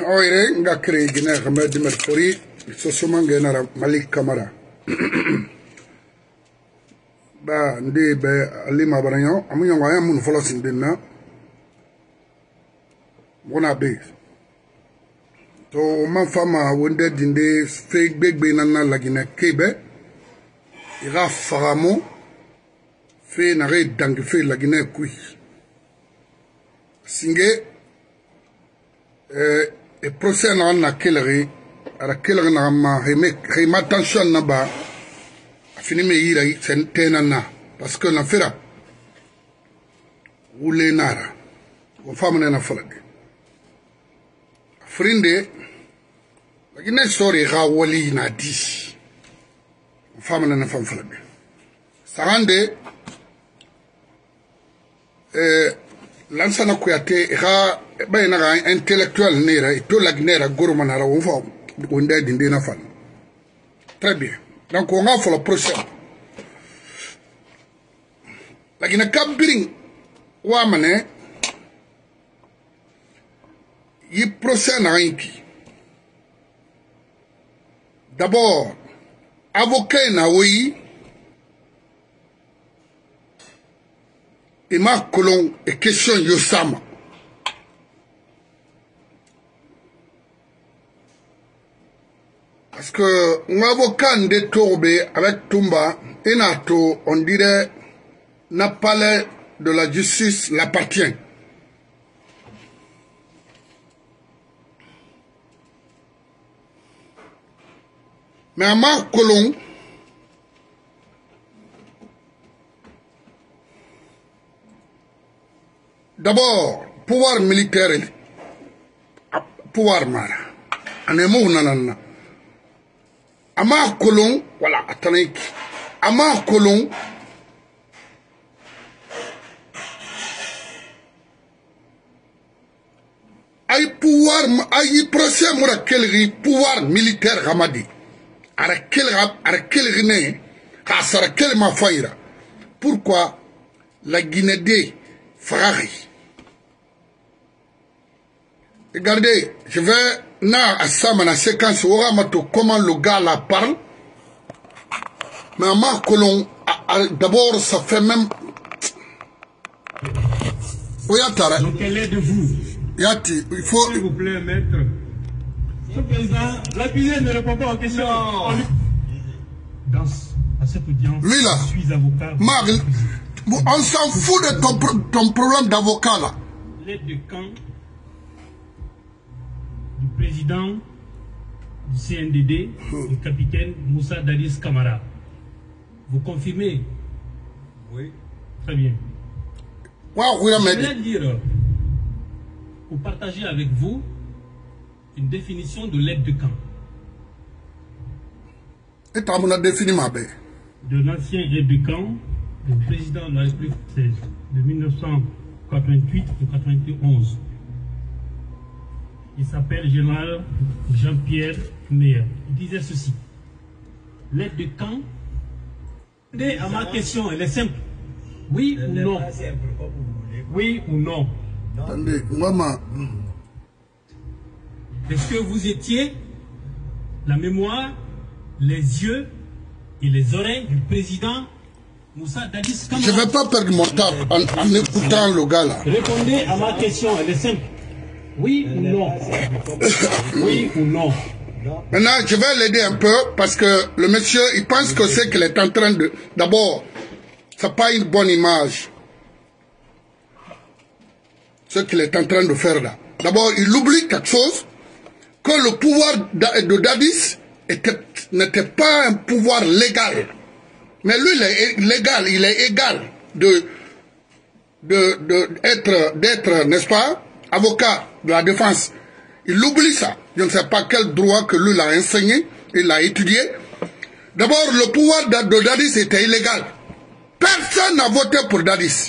oire nga kre gina Ahmed Merfori sosomange na Malik Kamara ba ndi be alima baranyo amunyo ngaya mun folo sindina bona be to man fama wonde dinde fe gbegbe nana lagina kebe ira faramo fe na re dang fe lagina kui singe e procès na kelere ara kelere na ma hema tension na ba fini me yira sentena na parce que na fera wule nara o famane na falade frinde lakini story ga wali na di o famane na falade sarande lansana kuyate ga bayna ga intellectuel nera to lagnera gormana ra wonfa wonda dinde na fan très bien donc on a fait le procès lakini kabiring wa mane yi procès na inki d'abord avocat na oui ima kolon et question yosama parce que un avocat de Tourbe avec Toumba Enato, on dirait n'a palais de la justice l'appartient. Mais à Marc Colomb, d'abord, pouvoir militaire, pouvoir mara, en un mot nanana. Ama Colomb, voilà, attendez. Ama Colomb, ay pouvoir, ay procès mora kelri pouvoir militaire ramadi. Ara kelri ne, kasara kelma faira. Pourquoi la Guinée Ferrari? Regardez, je vais na asama na séquence ora mato comment le gars la parle. Mais à Marc Colomb, d'abord ça fait même. Oui, donc elle est de vous. Yati, il faut. S'il vous plaît, maître. Monsieur le Président, l'accusé ne répond pas aux questions. À cette audience, lui là, je suis avocat. Marc, on s'en fout de ton problème d'avocat là. L'aide de camp du président du CNDD, du capitaine Moussa Dadis Camara. Vous confirmez? Oui. Très bien. Wow, je voulais dire, pour partager avec vous une définition de l'aide de camp. Et tu as défini ma belle. De l'ancien aide de camp, le président de la République française de 1988 ou 91. Il s'appelle général Jean-Pierre Meyer. Il disait ceci. L'aide de camp, à ma question, elle est simple. Oui ou non? Oui ou non? Attendez, maman. Est-ce que vous étiez la mémoire, les yeux et les oreilles du président Moussa Dadis Camara? Je ne vais pas perdre mon temps en écoutant le gars là. Répondez à ma question, elle est simple. Oui ou non? Oui ou non? Maintenant, je vais l'aider un peu parce que le monsieur, il pense que c'est qu'il est en train de... D'abord, ce n'est pas une bonne image. Ce qu'il est en train de faire là. D'abord, il oublie quelque chose, que le pouvoir de Dadis n'était pas un pouvoir légal. Mais lui, il est légal, il est égal d'être, n'est-ce pas, avocat de la défense. Il oublie ça. Je ne sais pas quel droit que lui l'a enseigné, il l'a étudié. D'abord, le pouvoir de Dadis était illégal. Personne n'a voté pour Dadis.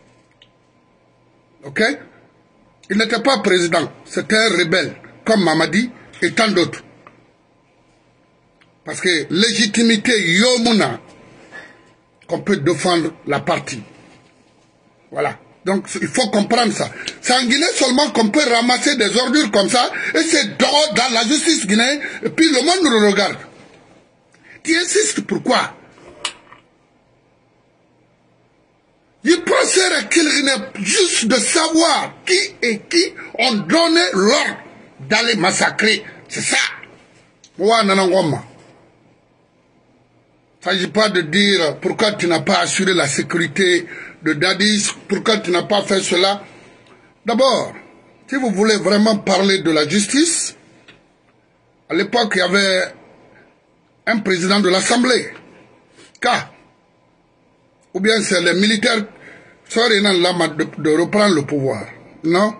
Ok? Il n'était pas président, c'était un rebelle, comme Mamadi et tant d'autres. Parce que légitimité, yomuna, qu'on peut défendre la partie. Voilà. Donc, il faut comprendre ça. C'est en Guinée seulement qu'on peut ramasser des ordures comme ça, et c'est dans la justice guinéenne, et puis le monde nous regarde. Tu insistes pourquoi? Il penserait qu'il est juste de savoir qui et qui ont donné l'ordre d'aller massacrer. C'est ça. Moi, Nanangoma. Il ne s'agit pas de dire pourquoi tu n'as pas assuré la sécurité de Dadis, pourquoi tu n'as pas fait cela. D'abord, si vous voulez vraiment parler de la justice, à l'époque, il y avait un président de l'Assemblée, K. Ou bien c'est les militaires qui sont de reprendre le pouvoir. Non?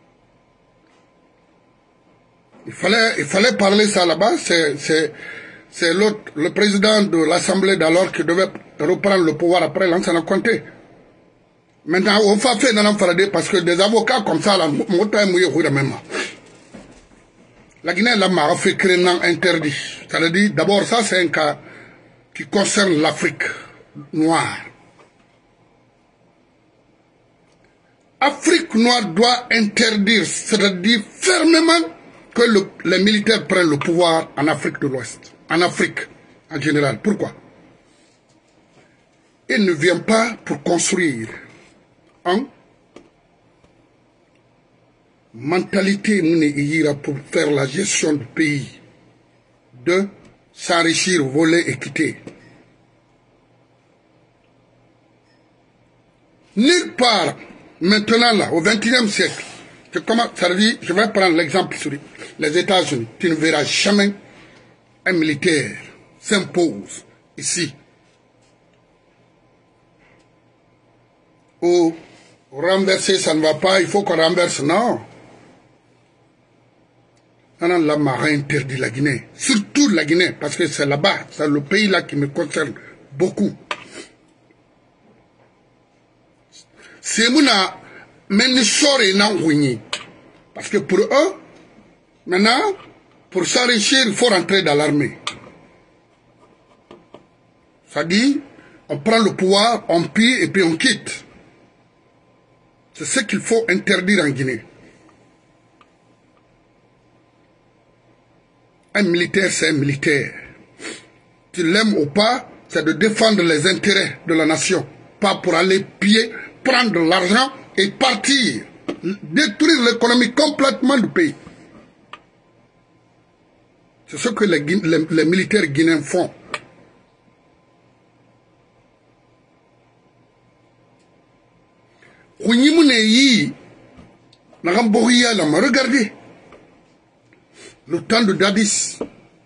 Il fallait parler ça là-bas. C'est l'autre, le président de l'Assemblée d'alors qui devait reprendre le pouvoir après l'ancien Conté. Maintenant, on va faire dans Faradé parce que des avocats comme ça, là, la Guinée l'a fait créer un interdit. Ça veut dire, d'abord, ça c'est un cas qui concerne l'Afrique noire. Afrique noire doit interdire, c'est-à-dire fermement que les militaires prennent le pouvoir en Afrique de l'Ouest, en Afrique en général. Pourquoi? Ils ne viennent pas pour construire une mentalité pour faire la gestion du pays, de s'enrichir, voler et quitter. Nulle part, maintenant là, au XXIe siècle, ça veut dire, je vais prendre l'exemple sur les États-Unis. Tu ne verras jamais un militaire s'impose ici. Ou renverser, ça ne va pas, il faut qu'on renverse. Non. Non, la marin interdit la Guinée. Surtout la Guinée, parce que c'est là-bas, c'est le pays là qui me concerne beaucoup. C'est mouna, mais ne saurait n'en ouïe. Parce que pour eux, maintenant, pour s'enrichir, il faut rentrer dans l'armée. Ça dit, on prend le pouvoir, on pille et puis on quitte. C'est ce qu'il faut interdire en Guinée. Un militaire, c'est un militaire. Tu l'aimes ou pas, c'est de défendre les intérêts de la nation. Pas pour aller piller, prendre l'argent et partir. Détruire l'économie complètement du pays. C'est ce que les militaires guinéens font. Regardez le temps de Dadis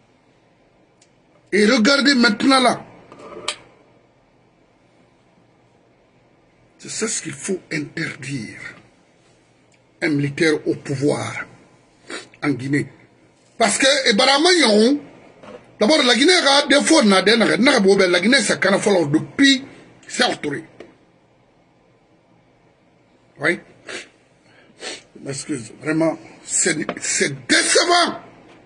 et regardez maintenant là. C'est ça ce qu'il faut interdire. Un militaire au pouvoir en Guinée. Parce que d'abord la Guinée a des fois la Guinée c'est quand même depuis c'est entouré. Oui. Excuse, vraiment, c'est décevant.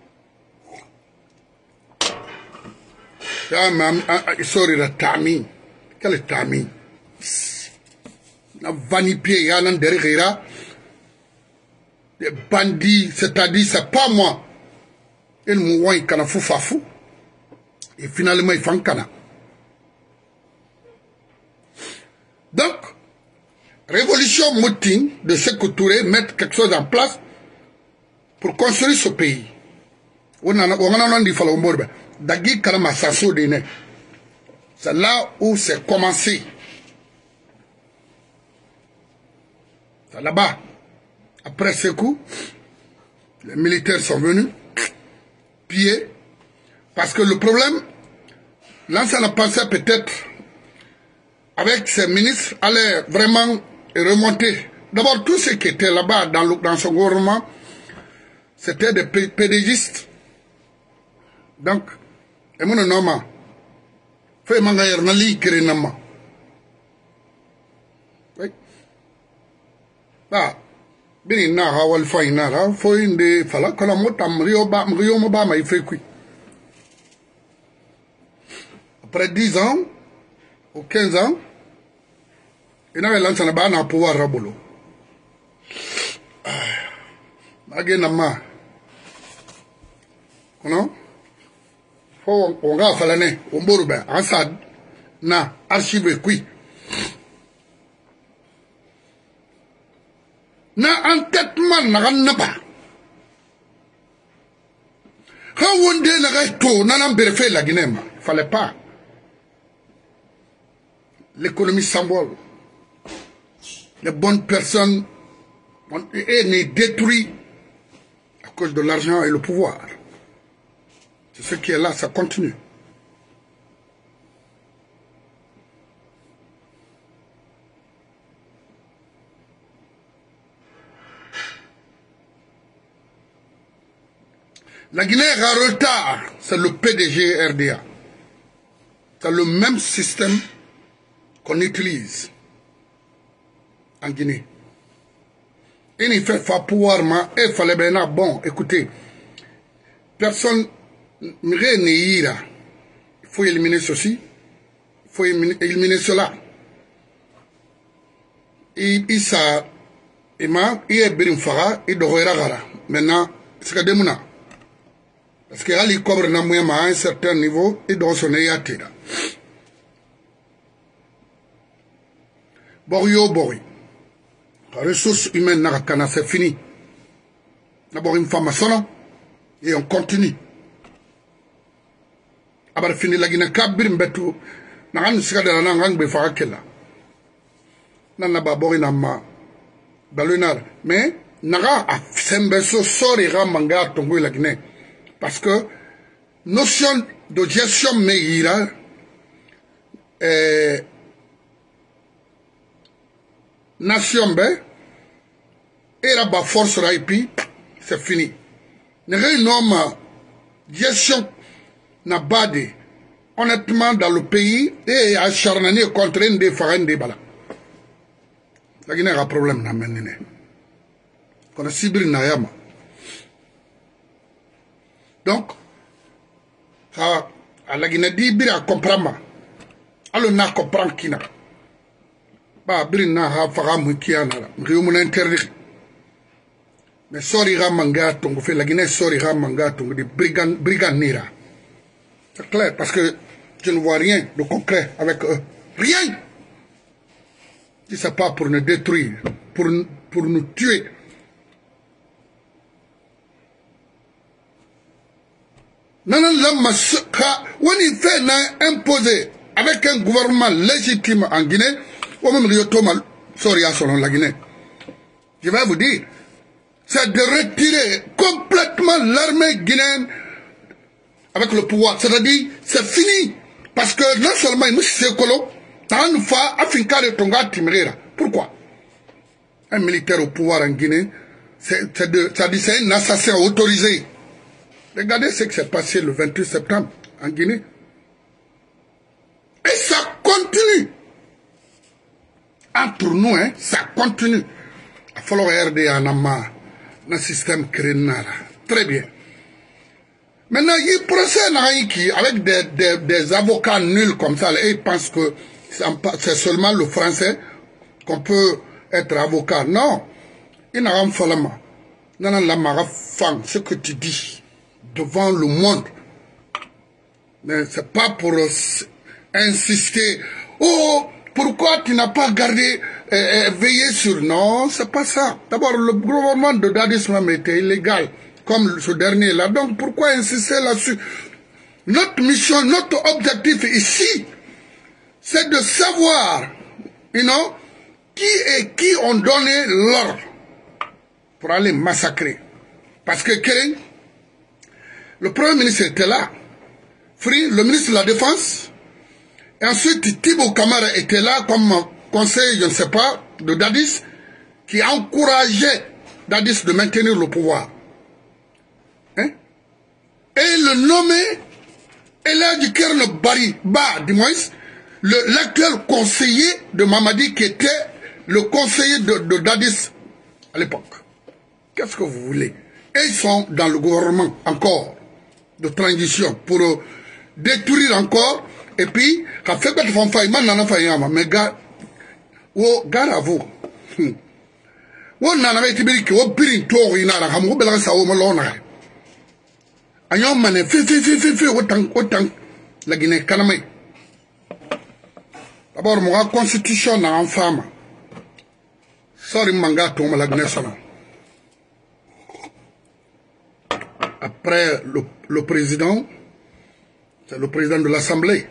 Sorry, la Tami. Quel est Tami? La vanipier, y'a un derrière. Des bandits, c'est-à-dire, c'est pas moi. Ils m'ont dit qu'il y a fou. Et finalement, ils font cana. Donc, révolution moutine de Sékou Touré, mettre quelque chose en place pour construire ce pays. C'est là où c'est commencé. C'est là-bas. Après Sékou, les militaires sont venus piller. Parce que le problème, l'ancien a pensé peut-être avec ses ministres allait vraiment remonter. D'abord, tous ceux qui étaient là-bas dans son gouvernement, c'était des pédégistes. Donc, et mon nom, fait mangayer nali kérénama. Oui. Ah, bini na hawal faina la, faut inde fala kala motam rio moba ma fait quoi. Après 10 ans, ou 15 ans, Il n'avait lancé un pouvoir rabolo. Magenama. Non? On va faire l'année. On va faire na archive qui. Na entêtement n'a pas. Quand on dit que n'a pas fait la Guinée, il fallait pas. L'économie s'envole. Les bonnes personnes sont détruites à cause de l'argent et le pouvoir. C'est ce qui est là, ça continue. La Guinée est en retard, c'est le PDG RDA. C'est le même système qu'on utilise en Guinée. Il n'y fait pas pouvoir, mais il fallait bien, bon, écoutez, personne ne ira. Il faut éliminer ceci, il faut éliminer cela. Il est bien fara, il doit gara. Maintenant, c'est que demuna. Parce que Ali cobre à un certain niveau, il doit sonner à terre. Borio Bori. La ressource humaine n'a c'est fini. D'abord une femme à son et on continue. Après fini la Guinée Kabir Mbetou. N'a pas de la langue de Farakela. N'a pas Bori Nama. Balunar. Mais n'a pas Sembeso Sori Ramanga Tongo la Guinée. Parce que notion de gestion meilleure nation et la force raipi c'est fini. Ne réunissons gestion n'a pas de honnêtement dans le pays et acharné contre un des farins des balas. La Guinée a un problème n'a mené. Qu'on a Sibri Nayama. Donc, à la Guinée dit bira comprendre. Alors n'a comprendre qui n'a. Bah birina ha faga mukiana la. Mriumu interdit. Mais sorry ramanga tongo fait la Guinée sorry ramanga tongo de brigandira. C'est clair parce que je ne vois rien de concret avec eux. Rien. Si c'est pas pour nous détruire, pour nous tuer. Non, on y fait imposer avec un gouvernement légitime en Guinée, ou même selon la Guinée. Je vais vous dire, c'est de retirer complètement l'armée guinéenne avec le pouvoir. C'est-à-dire, c'est fini. Parce que non seulement il c'est colo, pourquoi? Un militaire au pouvoir en Guinée, c'est un assassin autorisé. Regardez ce qui s'est passé le 28 septembre en Guinée. Et ça continue. Entre nous, hein, ça continue. Il va falloir RDA dans le système criminel. Très bien. Maintenant, il procède avec des avocats nuls comme ça. Et ils pensent que c'est seulement le français qu'on peut être avocat. Non. Il n'a pas fallu. Non, ce que tu dis devant le monde. Mais c'est pas pour insister. Oh, pourquoi tu n'as pas gardé, veillé sur... Non, c'est pas ça. D'abord, le gouvernement de Dadis même était illégal, comme ce dernier-là. Donc, pourquoi insister là-dessus? Notre mission, notre objectif ici, c'est de savoir, qui ont donné l'ordre pour aller massacrer. Parce que Kering, le Premier ministre était là. Free, le ministre de la Défense. Et ensuite, Thibaut Camara était là comme conseil, je ne sais pas, de Dadis, qui encourageait Dadis de maintenir le pouvoir. Hein? Et le nommé Eladji Kerne Ba, du moins, l'actuel conseiller de Mamadi, qui était le conseiller de Dadis à l'époque. Qu'est-ce que vous voulez? Et ils sont dans le gouvernement encore de transition pour détruire encore. Et puis, quand fait mais gars, wo gara vous wo nana ga tibiri ki wo birin to ina ra ham wo bela sa wo malona anyo mane fi wotan la Guinée kanamay d'abord mo constitution na en femme sorry manga to la Guinée sana après le président c'est le président de l'Assemblée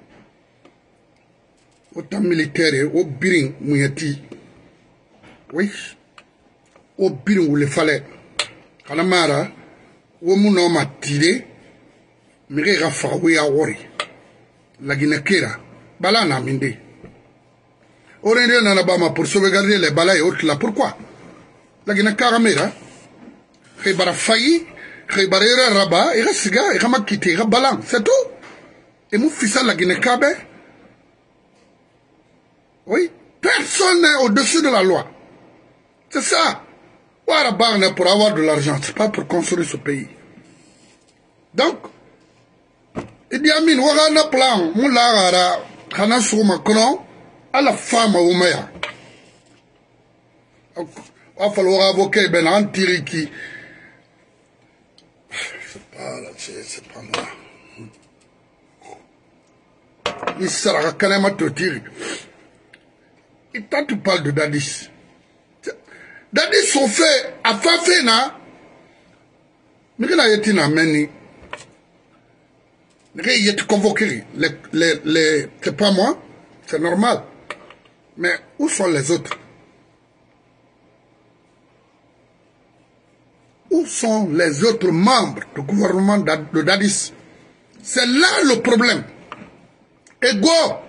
autant militaire au birin muyati oui au birin où le fallait kanamara wo muno matire mire rafa we awori la Guinée kera bala na minde orende na bama pour sauvegarder les balas et autres là pourquoi la Guinée karamera khibara fayi khibarera raba et rasiga et kama kité balan c'est tout et mon fils la Guinée kabe oui personne n'est au-dessus de la loi c'est ça. Pour avoir de l'argent, c'est pas pour construire ce pays. Donc, il dit Amin, on a un plan, on a à la femme au maire. Il va falloir avoquer Ben Antiri qui. C'est pas moi. Il sera quand même à te tirer. Et quand tu parles de Dadis, Dadis sont faits à Fafena, mais il a été amené. Il a été convoqué. C'est pas moi, c'est normal. Mais où sont les autres? Où sont les autres membres du gouvernement de Dadis? C'est là le problème. Ego.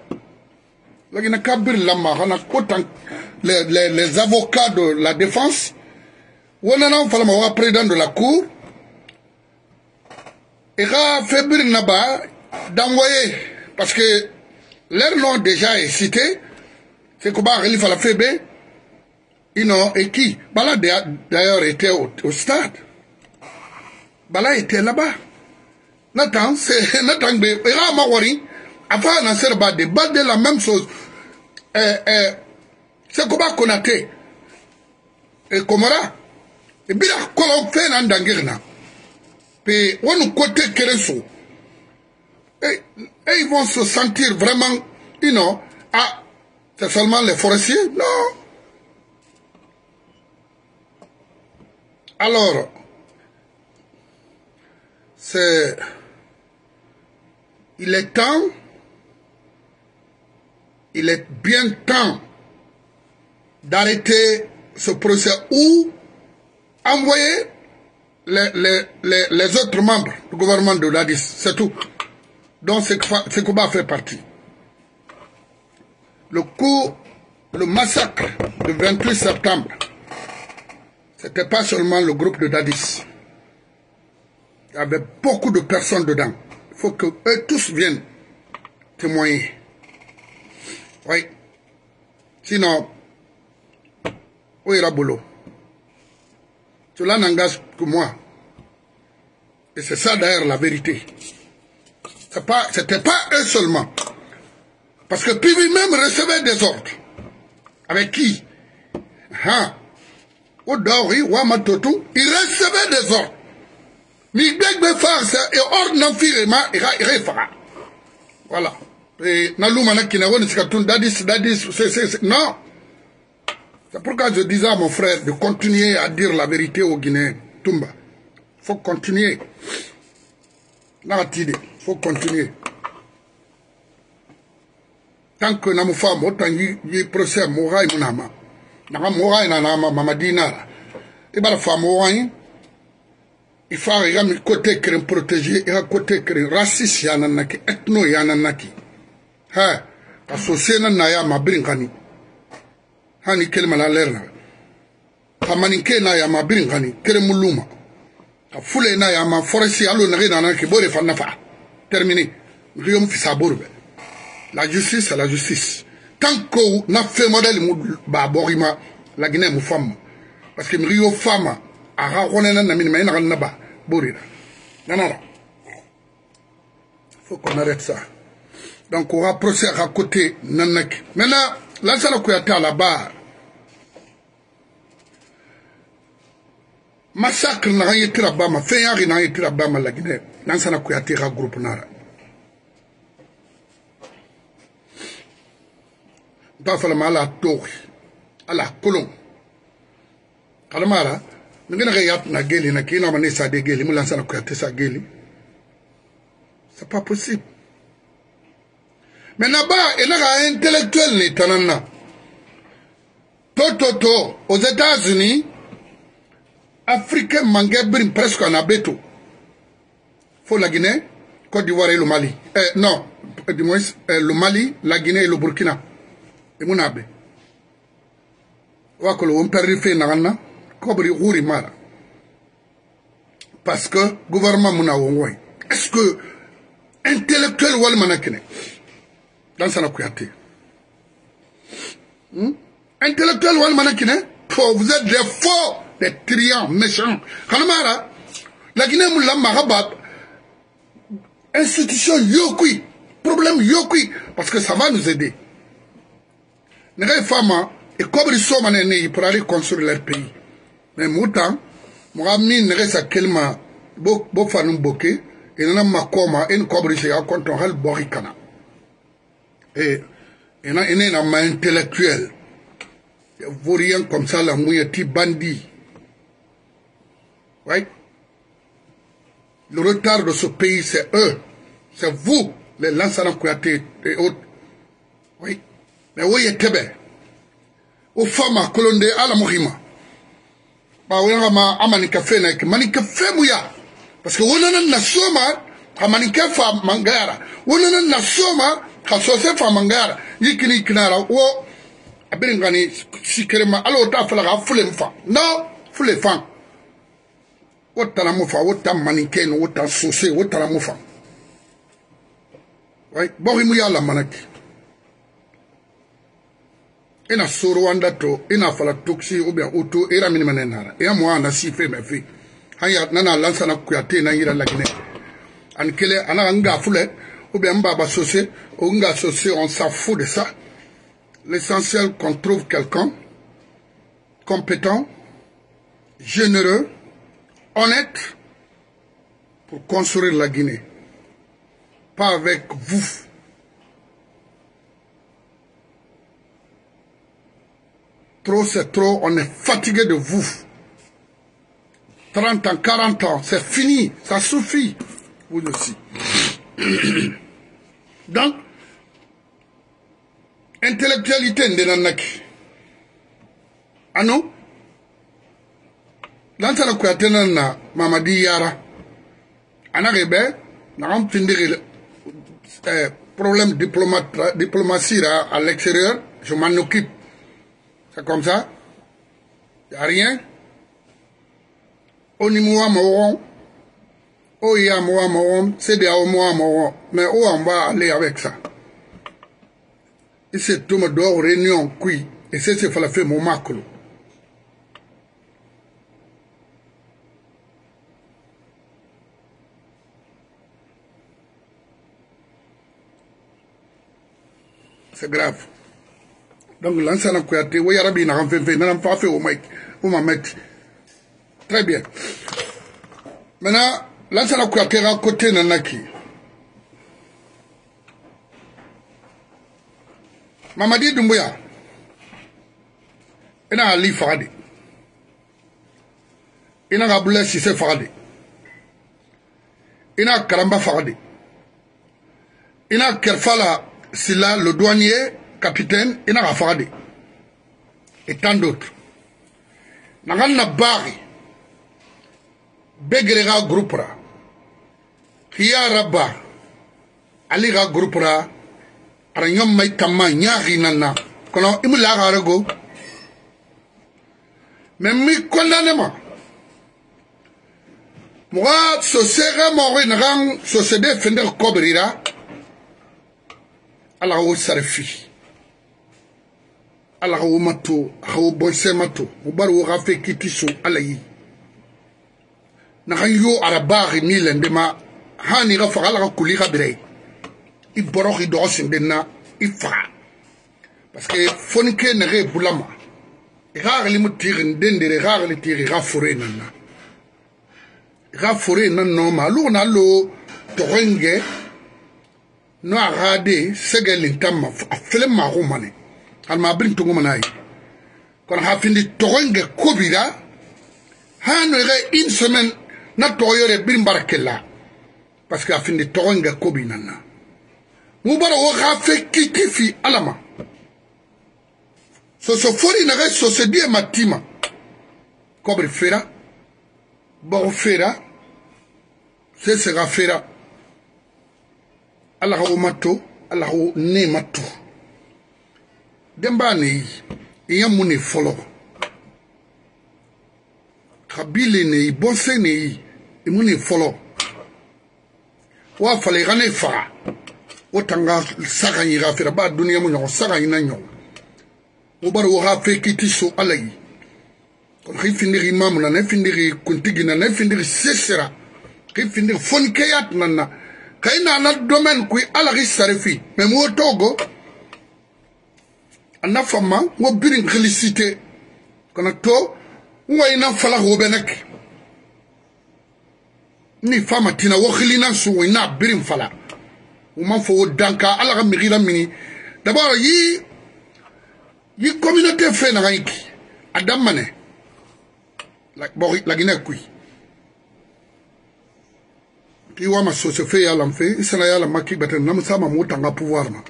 Les avocats de la défense, on a un président de la cour, et a fait d'envoyer, parce que leur nom déjà est cité, c'est comment Khalifa la Fébé, et qui, Bala d'ailleurs était au stade, Bala était là-bas. Nathan, c'est Nathan B. Et là, Mawari, avant Nasser Bade, Bade la même chose. C'est comment Konaté et Komara. Et bien, quand on fait un dangirna, puis on nous côté Kereso, et ils vont se sentir vraiment, ah, c'est seulement les forestiers? Non. Alors, il est temps, il est bien temps d'arrêter ce procès ou envoyer les autres membres du gouvernement de Dadis, c'est tout. Donc c'est Kouba fait partie. Le massacre du 28 septembre, c'était pas seulement le groupe de Dadis. Il y avait beaucoup de personnes dedans. Il faut que eux tous viennent témoigner. Oui. Sinon, où ira boulot? Cela n'engage que moi. Et c'est ça d'ailleurs la vérité. C'était pas eux seulement. Parce que Pivi même recevait des ordres. Avec qui? Odaori, Wamatotou, il recevait des ordres. Migdek Befar, et ordre n'enfirema, il fera. Voilà. Et Naloumana Kinawon, Dadis, non. C'est pourquoi je disais à mon frère de continuer à dire la vérité aux Guinéens. Toumba. Il faut continuer. Il faut continuer. Tant que nous faisons autant de procès, Mouraï Mounama. Mouraï Nanama, Mamadina. Et bien la femme Mouraï, il faut un côté qui est protégé et un côté qui est raciste, yananaki, ethno yananaki. Associé Naya Mabrinkani. Hani kelma la lerna. Kamaninke na ya mabrinkani, kere muluma. Fule na ya ma foresti alo na rena ki bore fa nafa. Terminé. Riom fi sabourbe. La justice c'est la justice. Tant que n'a fait modèle ba borima la Guinée mu femme. Parce que Rio femme a raconné na minima na na ba borira. Nanara. Faut qu'on arrête ça. Donc on va procéder à côté nanaki. Maintenant Lansana Kouyaté à la barre. Massacre n'a été là-bas, ma fait un n'a été là-bas, ma la Guinée. Lansana Kouyaté a groupe nara. Pas seulement à la tour, à la colonne. Kalamara, nous n'avons rien na gueule, na qui n'a pas ça de gueule, nous Lansana Kouyaté sa gueule. C'est pas possible. Mais là-bas, il y a un intellectuel, les tanana. Toto, aux États-Unis, Africain manguait presque en abeto. Faut la Guinée, Côte d'Ivoire et le Mali. Non, du moins, le Mali, la Guinée et le Burkina. Et mon abbé. Ouah, que l'on perd fait n'ana, cobri rouri mara. Parce que, gouvernement mouna wongoué. Est-ce que, intellectuel wal manakine? Lansana Kouyaté. Intellectuel wal manakine? Vous êtes des faux, des triants, méchants. Kalamara, la Guinée moula marabab, institution yokui, problème yokui, parce que ça va nous aider. N'est-ce pas, et comme ils sont manés pour aller construire leur pays. Mais moutant, moi, mine n'est-ce pas quelqu'un, beau fanou boké, et n'en a ma coma, et une cobri chez un contre un boricana. Et il y a un intellectuel. Vous rien comme ça, la mouillette bandit. Oui. Le retard de ce pays, c'est eux. C'est vous, les Lansana Kouyaté et autres. Oui. Mais où est Tébé? Aux femmes à Colondé, à la Mourima. Bah, oui, on a manika-fait, manika-fait mouya. Parce que on a na soma, a manika-fa mangara. On a na soma, a sosefa mangara. Yikini kinara, wo. Abengani sikerema alors ta fala fule mfa non fule fan wotala mufa wota maniken wota sosé wotala mufa ouais bon imu ya la manaki ina soro wanda to ina fala toxi ou bien auto era minimane nara e mo ana si fe me fi haya nana Lansana Kouyaté na yira la Guinée an kele ana nga fule ou bien mbaba sosé ou nga sosé on s'en fout de ça. L'essentiel qu'on trouve quelqu'un compétent, généreux, honnête pour construire la Guinée. Pas avec vous. Trop c'est trop, on est fatigué de vous. 30 ans, 40 ans, c'est fini, ça suffit. Vous aussi. Donc, intellectualité ndenanaki. Ano? Lansana Kouyaté na Mamadi Yara. Anarebe, na findiri problème diplomatie à l'extérieur, je m'en occupe. C'est comme ça. Il n'y a rien. Onimoua moron. Oya moua moron. C'est des moua moron. Mais où on va aller avec ça? Et c'est tout le monde réunion qui et c'est ce qu'il fallait faire mon macro. C'est grave. Donc Lansana Kouyaté, oui Arabi n'a rien fait, n'a pas fait au mec, au mec. Très bien. Maintenant, Lansana Kouyaté à côté nanaki. Mamadi Doumbouya, il a Ali Faradi, il a Abdoulaye Sissé Faradi, il a Karamba Faradi, il a Kerfala Silla, le douanier, capitaine, il a Faradi, et tant d'autres. Nagana Bari, Begrera Groupra, Kia Rabba, Aliga Groupra, Aranyom maitama nyari nana kono imula garago memmi kondanema moi sosega mori ngang sosede fender kobrira ala o sarfi ala o mato o bonse mato o baru rafe kitisu alayi na yo arabari ni lendema hani ga fagala ga kulira bire iboroki dosin denna ifa parce que fonike nere bulama rarely mu tiri ndendere rarely tiri rafure nana rafure nana ma lu na lo torenge no arade segelin tamma afele ma romane alma brin to ngomana yi kon ha findi torenge kobira hano une semaine na toyore brin barakella parce que afindi torenge kobina na mu bara wo ha fe kikifi alama so fori na so se die matima kobre fera bo fera se sera fera Allah ho mato Allah ho ne mato demba ne yamu ne folo kabile ne bonse ne imu ne folo wa fale gane fa otanga saka yira fera ba dunia mu nyo saka ina nyo obar wo ha fe kiti so alayi kon khifindiri imam na ne findiri kuntigi na ne findiri sesera khifindiri fonkeyat nana kayna na domaine kui alari sarefi mais mo togo ana fama wo birin félicité kon to ngoyna fala ho benek ni fama tina wo khilina so ina birin fala o man fo danka alaga mirila mini d'abord yi communauté fait na ranki adam mané la Guinée kui ki wa ma so se fait ya lamfe isana ya la maki beten nam sama mutanga pouvoir na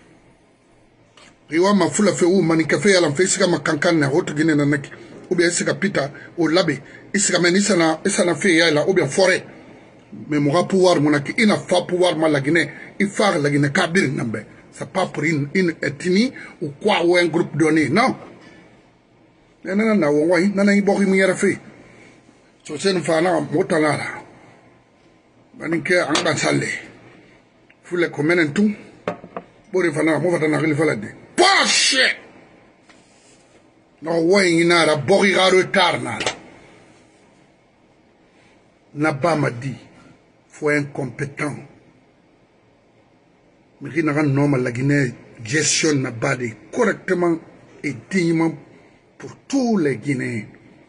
ki wa ma fula fe u mani ka fe ya lamfe sika makankan na hoto Guinée na nek ou bien sika pita au labe isika men isana fe ya la ou bien forêt mais mon pouvoir monaki ina fa pouvoir ma la Guinée il fa la Guinée kabir nambe. C'est pas pour une ethnie ou quoi ou un groupe donné, non. Non, non, fait. So c'est une fana motanara. Baninke anga sale. Fule komenen tout. Bori fana mo fata na rile falade. Poche. No way inara bori ga retard na. Nabama dit faut incompétent. Mais qui n'a pas la Guinée gestionne la base correctement et dignement pour tous les Guinéens.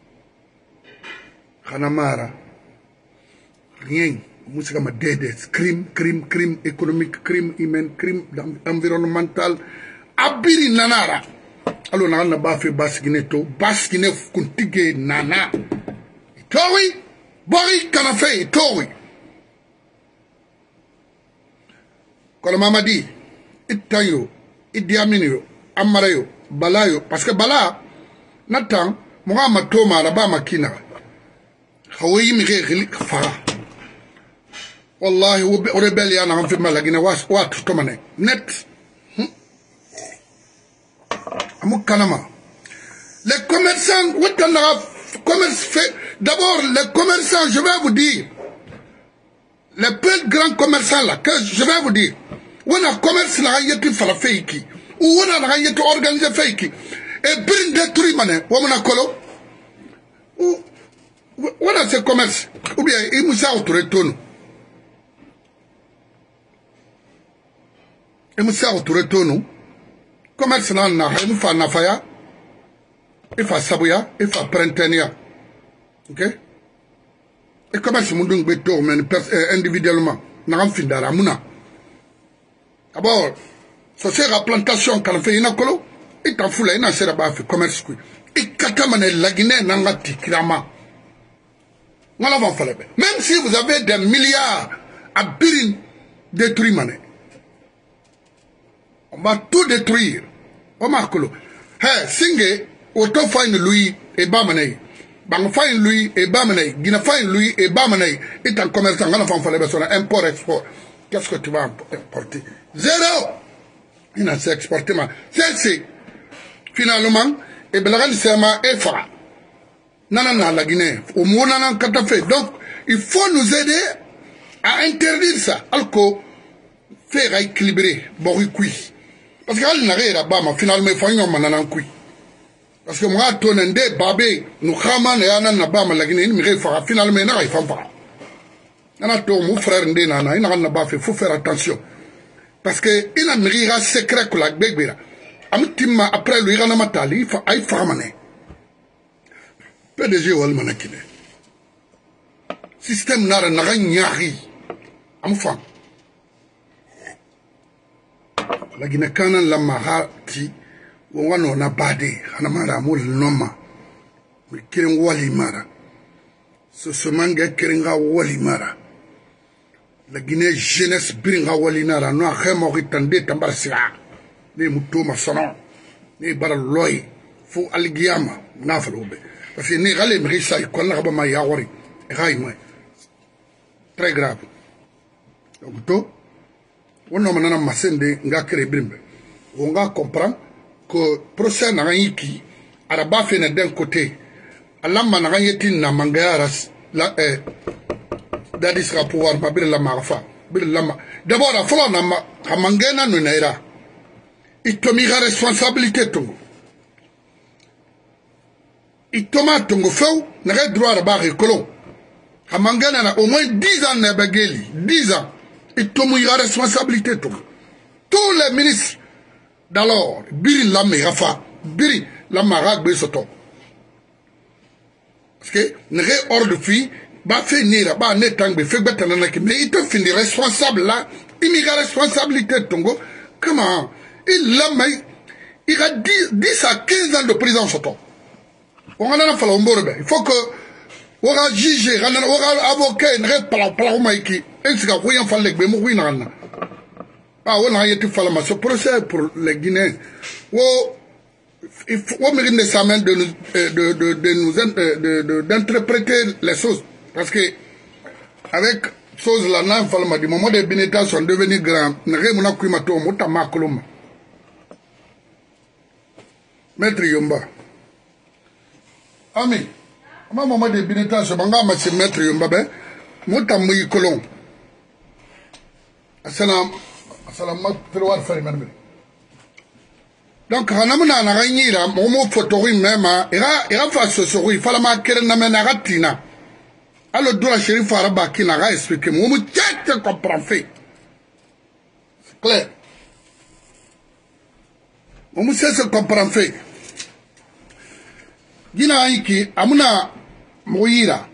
Hanamara, rien, musique ma dédé, crime économique, crime humain, crime environnemental, abiri nanara. Alors on n'a pas fait basse Guinée to, basse Guinée kuntige nana. Tori, bori kanafé, tori. Quand maman dit, Itayo, Idiaminio, Amarayo, Balayo, parce que Bala, Nathan, moi, ma toma, là-bas, ma kina. Hawaii, mi fara. Wallahi, au rebellion, on fait mal, la Guinée, what, tomane, net. Amou Kanama. Les commerçants, où t'en as commerce fait? D'abord, les commerçants, je vais vous dire, les plus grands commerçants là, que je vais vous dire, on a commerce na yeti fala fake ou on a yeti organiser fake et bring détruit mané on a kolo ou on a ce commerce ou bien il nous a autorisé commerce na il fa na faya il fa sabuya il fa printenia OK et commerce mundung beto men individuellement na findara muna. D'abord, c'est la plantation qu'on fait une colo, et t'en fous là, il a pas fait commerce. Et katamane la Guinée n'angati kirama. On l'avant fallu. Même si vous avez des milliards à birin détruire mané, on va tout détruire. On m'a colo. Hey, singe, auto fine lui et bamane. Bang fine lui et bamane. Guinée fine lui et bamane. Et en commerçant, on l'avant fallu sur import-export. Qu'est-ce que tu vas importer? Zéro. Il n'a pas exporté. C'est finalement, et Belagan Sema et Fara. Nanana la Guinée. Au Monanan Katafé. Donc, il faut nous aider à interdire ça. Alors faire équilibrer Boricui. Parce qu'il n'y a rien là-bas, mais finalement, il faut y avoir un coup. Parce que moi, ton endé, babé, nous ramène et anan là-bas, la Guinée, il fera finalement, il n'y a pas. Mon frère, il faut faire attention. Parce que il a un secret que la bégbera. amtima après lui rana matali fa ay famane PDG wal manakine système nara naga nyari am fam la Guinée kanan la mahati wano na bade hana mara mul noma kirin wali mara ce manga kiringa wali mara la Guinée jeunesse biringa wali nara no khemo ritande tambarsia ni mutuma sono ni bara loy fu algiyama nafalobe parce que ni gale mrisa ikon na ba ya wori ray mo très grave donc to wono manana masende nga kere brimbe on nga comprend que procès na yiki araba fait d'un côté alama na yeti na mangara la dadis sera pouvoir ma bir la marfa bir lama d'abord la fois na mangena no naira il tomira responsabilité tongo il toma tongo feu na droit ba recolon mangena na au moins 10 ans na bageli 10 ans il tomira responsabilité tongo tous les ministres d'alors biri la rafa biri la marag besoto parce que n'est hors de fille ba fait nira ba netang be fait betana na mais il te finit responsable là il a responsabilité tongo comment il l'a il a 10 à 15 ans de prison soto on a na fala mborbe il faut que on a jugé on a avocat ne pala maiki est-ce que rien fallait be mo wina na ah on a été fala ma ce procès pour les Guinéens il faut mériter des samens d'interpréter les choses parce que avec chose là nan falma du moment des Beneta sont devenus grands n'ré mona kuimato mota makoloma maître Yomba ami ama moment des Beneta so banga ma maître Yomba be mota muy kolon assalam ma terroir fari merbe donc hanamuna na ganyira momo photori mema ira fa so il fala ma kere na mena gatina alors do la shérif araba qui n'a expliqué momo tête comprend fait c'est clair momo se comprend fait gina yiki amuna moyira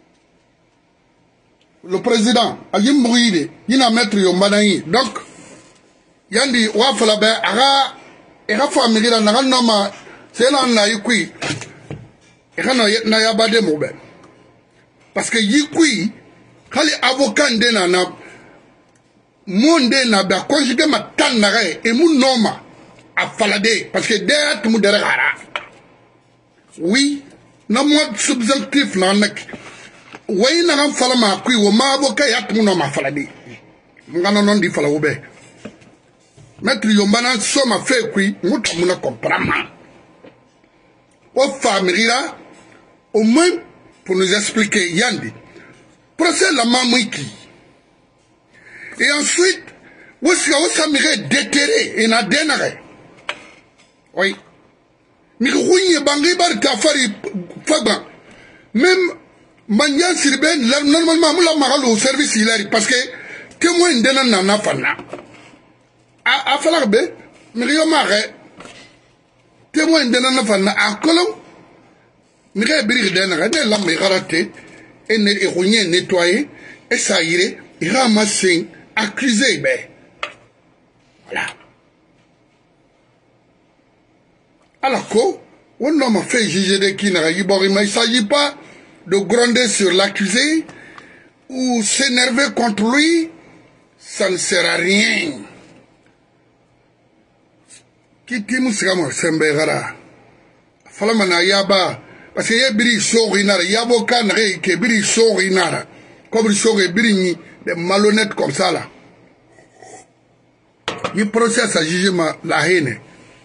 le président ayim moyire gina maître Yombanayi donc yandi wa fala be aga ega famille la na noma c'est là na yikui ega na ya bade mo be parce que yikui kali avocat ndena na monde na ba conjuguer ma tan na re et mu noma a falade parce que derrière tout monde derrière oui na mo subjectif na nak way na ngam fala ma kui wo ma avocat ya tout noma falade ngana non di fala wo be maître Yombana soma fait qui nous comprendre au famille là au moins pour nous expliquer yandi procès la mamiki et ensuite où ça m'irait déterrer et n'a dénaré oui mais rouille bangi bar tafari faban même manian sirben normalement la maral au service il parce que témoin d'ena na fana a falak be miriyo mare témoin de na fana a kolon mire biri de na de la me raté et ne rouiller nettoyer et ça irait il ramasser accusé be voilà alors quoi on a fait juger de qui n'a yibori mais il s'agit pas de gronder sur l'accusé ou s'énerver contre lui ça ne sert à rien. Kiti musigamo sembe gara fala mana yaba parce que yebiri sori nara yabo kan re ke biri sori nara comme sori biri ni des malhonnêtes comme ça là il processe à jugement la haine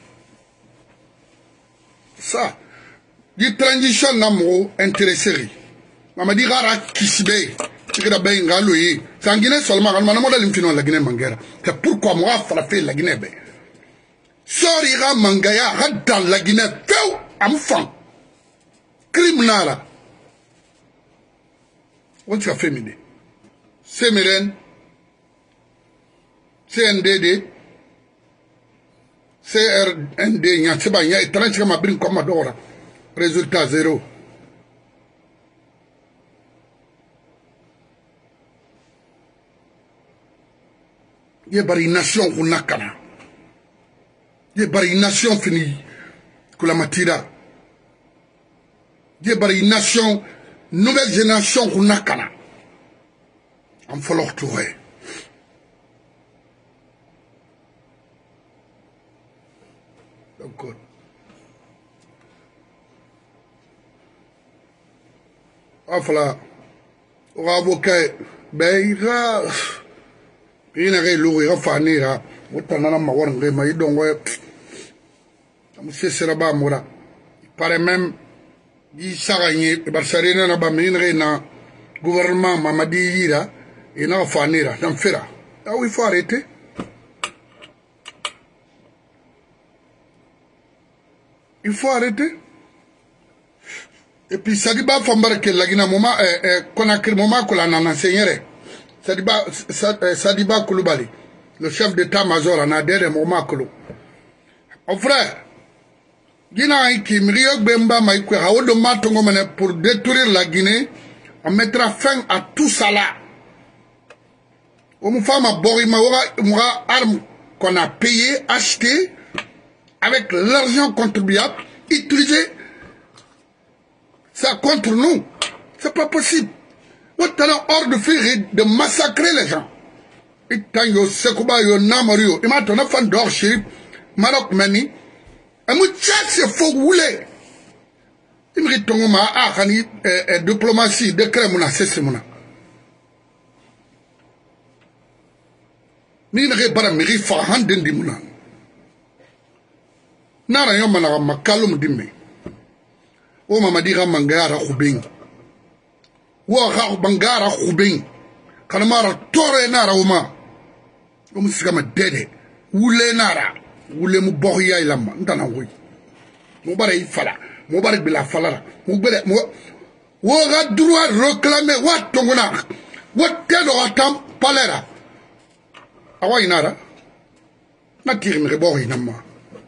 ça di transition namo intéressé mama di gara kisbe tikira be ngalo yi sangine seulement kan manamo dalim fino la Guinée mangera c'est pourquoi moi fala fait la Guinée be sorira mangaya dans la Guinée feu enfant criminal on t'a fait midi Semeren CNDD CRND, il y a étrange comme abri comme Adora. Résultat 0. Il y a une nation qui n'a qu'à. Il y a une nation finie. Que la matira. Il y a une nation, nouvelle génération qui n'a qu'à. On faut leur trouver. Donc, voilà. On va avocat. Ben, il a réglé il a fané là. Autant n'a pas voir un mais donc ouais. Monsieur Seraba Moura. Il paraît même. Il s'arrête. Barcelone n'a pas mis un gouvernement Mamadi Yira. Il n'a pas fané là. Dans Fera. Ah oui, il faut arrêter. Il faut arrêter. Et puis, Sadiba Fambar que la Guinée moment, qu'on a créé moment qu'on a enseigné. Sadiba Koulibaly, le chef d'état-major, en a des moments que l'on. Au frère, Guinée qui m'riok bemba maïkwe, haou de matongo mene pour détruire la Guinée, on mettra fin à tout ça là. Au moufama borima, aura arme qu'on a payé, acheté, avec l'argent contribuable, utilisé. Ça contre nous. C'est pas possible. Vous êtes hors de faire de massacrer les gens. Et tant que Sekouba yo Namario, et maintenant on a fan d'or chez Maroc Mani, et moi c'est faux rouler. Il me dit ton ma ahani diplomatie de crème c'est mon. Ni ne repara mi fa handen di muna. Nara yo mana makalum dimme. O mama dira mangara khubing wa kha bangara khubing kana mara tore nara uma o musika ma dede wule nara wule mu bohya ilama ndana woy mo bare fala mo bare bila fala mo bele mo wo ga droit réclamer wa tongona wa tedo atam palera awa inara na tiri mi bohya nama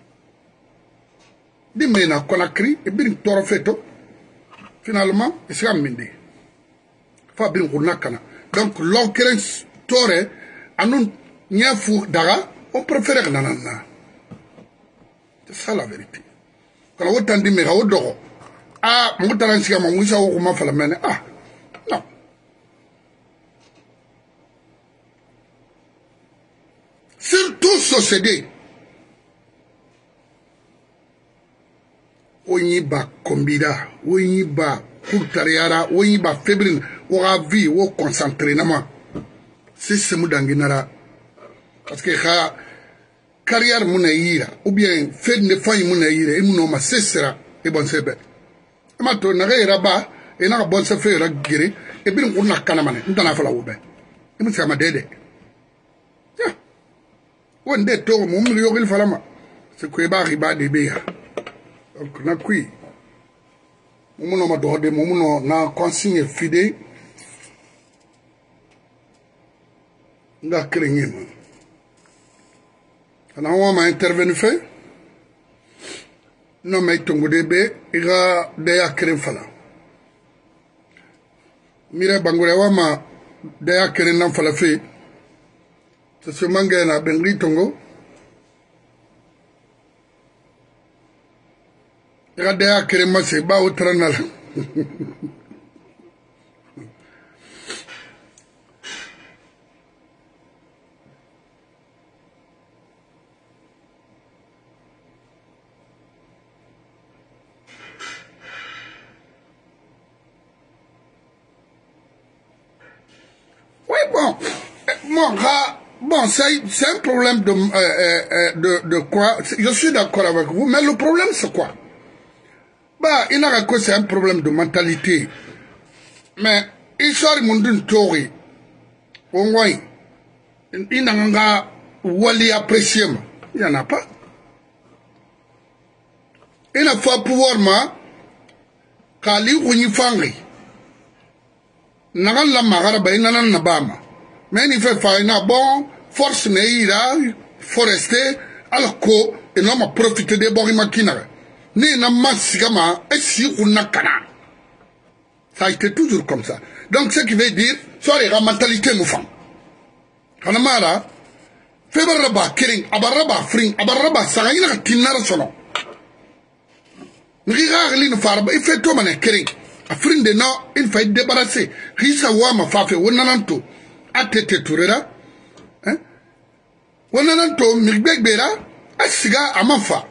Dimena Conakry et bien toro feto finalement il sera mendé Fabien Rounakana donc l'occurrence tore anun nyafu dara on préfère nanana c'est ça la vérité quand on t'a dit mais au doro ah mutaran siga ma musa ko ma fala mene ah non surtout société Oyiba kombida, oyiba kurtariara, oyiba fébrile, aura vie, ou concentré nama. C'est ce moudanginara. Parce que la carrière mounaïra, ou bien fait de faille mounaïra, et mounoma cessera, et bon c'est bien. Et maintenant, n'a rien là-bas, et n'a bon se faire guérir, et bien on n'a qu'à maner, on n'a pas la oubé. Et moi c'est ma dédé. Tiens, on dit tout, mon milieu il fallait ma. C'est quoi bah riba de béa. Donc, na kui, muno ma dohode, muno na consigne fidèle, nga krenye man. Ana wa ma intervenu fait, non mais tongo debe, ira deya kren fala. Mire bangure wa ma deya kren nan fala fait, c'est ce manga na bengri tongo. Regardez à Kéréma, c'est bas au tranal. Oui, bon. Bon, c'est un problème de quoi. Je suis d'accord avec vous, mais le problème, c'est quoi? Bah, il n'a que c'est un problème de mentalité. Mais, il sort mon tori. Au moins, il n'a pas wali apprécié. Il n'y en a pas. Il n'a pas pouvoir, ma, kali ou n'y fangri. N'a la maraba, il n'a pas. Mais il fait faina bon, force n'est là, forester, alors que, et non m'a profité des borima kinare. Ni na masigama, et si on n'a kana. Ça a été toujours comme ça. Donc ce qui veut dire, soit la mentalité moufam. Kanamara, febaraba kering, abaraba fring, abaraba sarayina tinara sono. Nriga lin farba, il fait tout mané kering. A fring de no, il faut être débarrassé. Risa wama fafe, wonananto, atete tourera. Hein? Wonananto, mirbek bera, asiga amafa.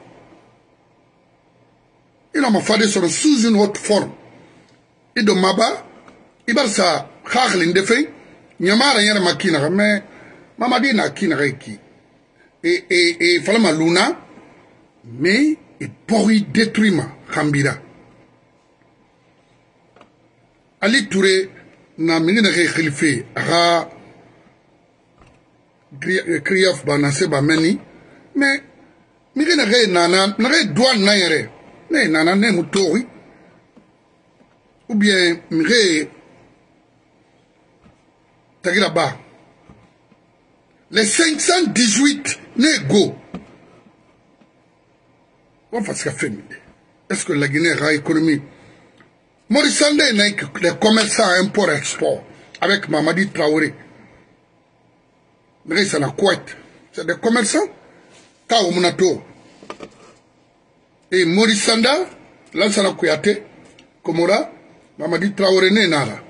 Il a mafade sous une autre forme. Et de Maba, il va sa khaglin de fait, Nyamara yara makina, mais Mamadina kinareki. Et Falama Luna, mais il pourrit détruire Khambira. Ali Touré n'a mingina khilife, ra Kriyaf Banase Bameni, mais mingina nana, n'a douane naire, nana ne mutori. Ou bien, Mire Tagiraba. Les 518 négo. On va se faire. Est-ce que la Guinée a économie? Maurice Sandé n'est que les commerçants import-export avec Mamadi Traoré. Mais ça n'a quoi être. C'est des commerçants. Kao Munato. Et Maurice Sanda, Lansana Kouyaté, Komora, Mamadi Traoré ne nara.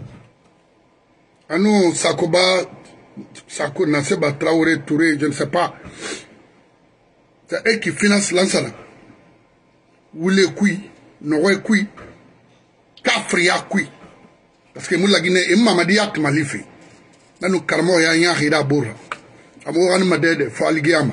Anou Sakoba, Sako Naseba Traoré Touré, je ne sais pas. C'est eux qui financent l'Ansana. Oule Koui, Noé Koui, Kafria Koui. Parce que Moula Guinée, et Mamadi At Malifi. Nanou Karmo ya Hira Bora. Amourane Madede, Faligiama.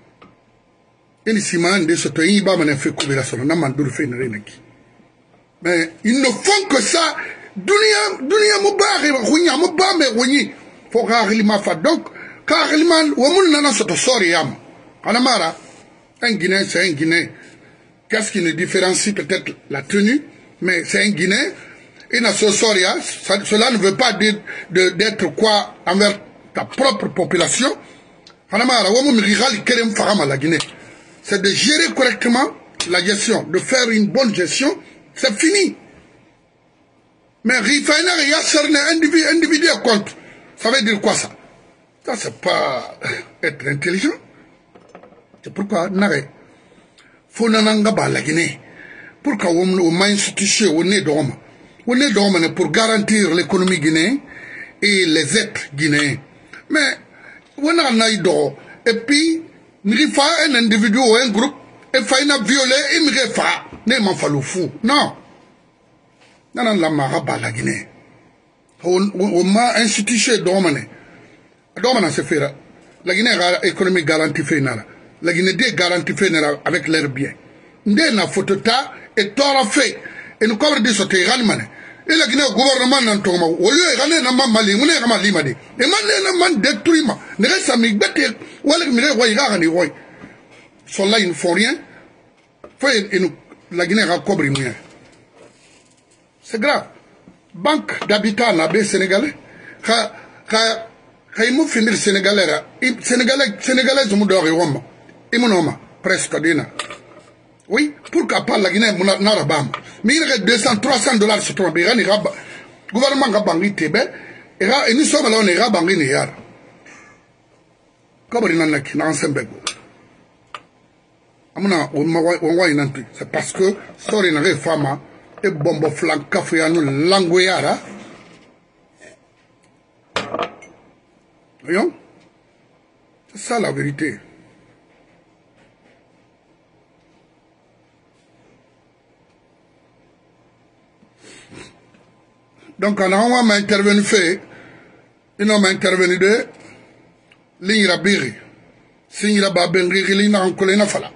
Et les Siman de ce pays, Bamane fait couvrir Namandour fait une reneki. Mais ils ne font que ça. Dunia Moubar, Rounia Moubar, mais Rouni. Faut rarement ma fa. Donc, car Liman, Womun Nana se sort Yam. Anamara, un Guinéen, c'est un Guinéen. Qu'est-ce qui nous différencie peut-être la tenue, mais c'est un Guinéen. Et na Sosoria, cela ne veut pas dire d'être quoi envers ta propre population. Anamara, Womun Riral Kerem Farama la Guinée. C'est de gérer correctement la gestion, de faire une bonne gestion. C'est fini. Mais Rifainer et Yasser individu à compte. Ça veut dire quoi ça? Ça, c'est pas être intelligent. C'est pourquoi, Nare, faut n'anga la Guinée. Pourquoi on m'a institué au nez d'homme? Au nez d'homme pour garantir l'économie guinéenne et les êtres guinéens. Mais, on a un aïdo. Et puis, Rifa un individu ou un groupe, et faina violer, et m'refa. Ne m'en fallu fou. Non. Non, la maraba la Guinée. On m'a institué d'homane. D'homane se fait. La Guinée a économie garantie fait nara. La Guinée est garantie fait nara avec l'air bien. Ndé na fotota et tora fait. Et nous couvre des sautés ralmane. Et la Guinée gouvernement n'entoma. Au lieu de gagner na mali, on est ramali madi. Et man man détruit ma. Ne reste à m'y bête. Ou alors m'y revoyera ni voy. Sont là ils ne font rien. Fait la Guinée a couvre mouillé. C'est grave. Banque d'habitat na be sénégalais. Quand ils finir sénégalais, sénégalais sont dehors et Roma. Ils m'ont presque dina. Oui, pourquoi pas la Guinée n'a pas. Mais il y a 200-300 $ sur ton béran, le gouvernement a bangi tebe, et nous sommes là, on est bangi niyar. Comme il y en a qui n'en s'embêtent. C'est parce que, sorry, n'a pas fama, et bombo flanc café à nous langueyara. Voyons? C'est ça la vérité. Donc, on a intervenu fait, il m'a intervenu de l'Ingra Biri. S'il Babengri, l'Ingra Ankolena Fala.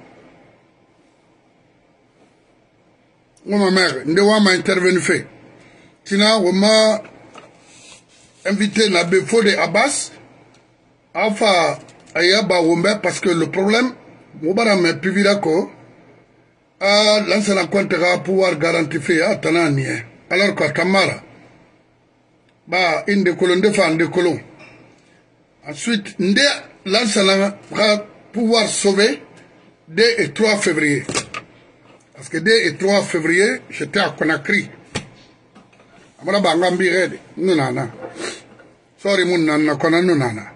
Ma mère, on m'a intervenu fait. Sinon, on m'a invité à Befode Abbas, Alpha Ayaba Wombe, parce que le problème, Moubara m'a privé d'accord, lancer la compte pour pouvoir garantir à Tanani. Alors que Tamara, bah, une de colons, deux femmes de colons. Ensuite, Ndé lance la pouvoir sauver 2 et 3 février. Parce que 2 et 3 février, j'étais à Conakry. Amara bangambi rede, nunana. Sorry mun nana kona nunana.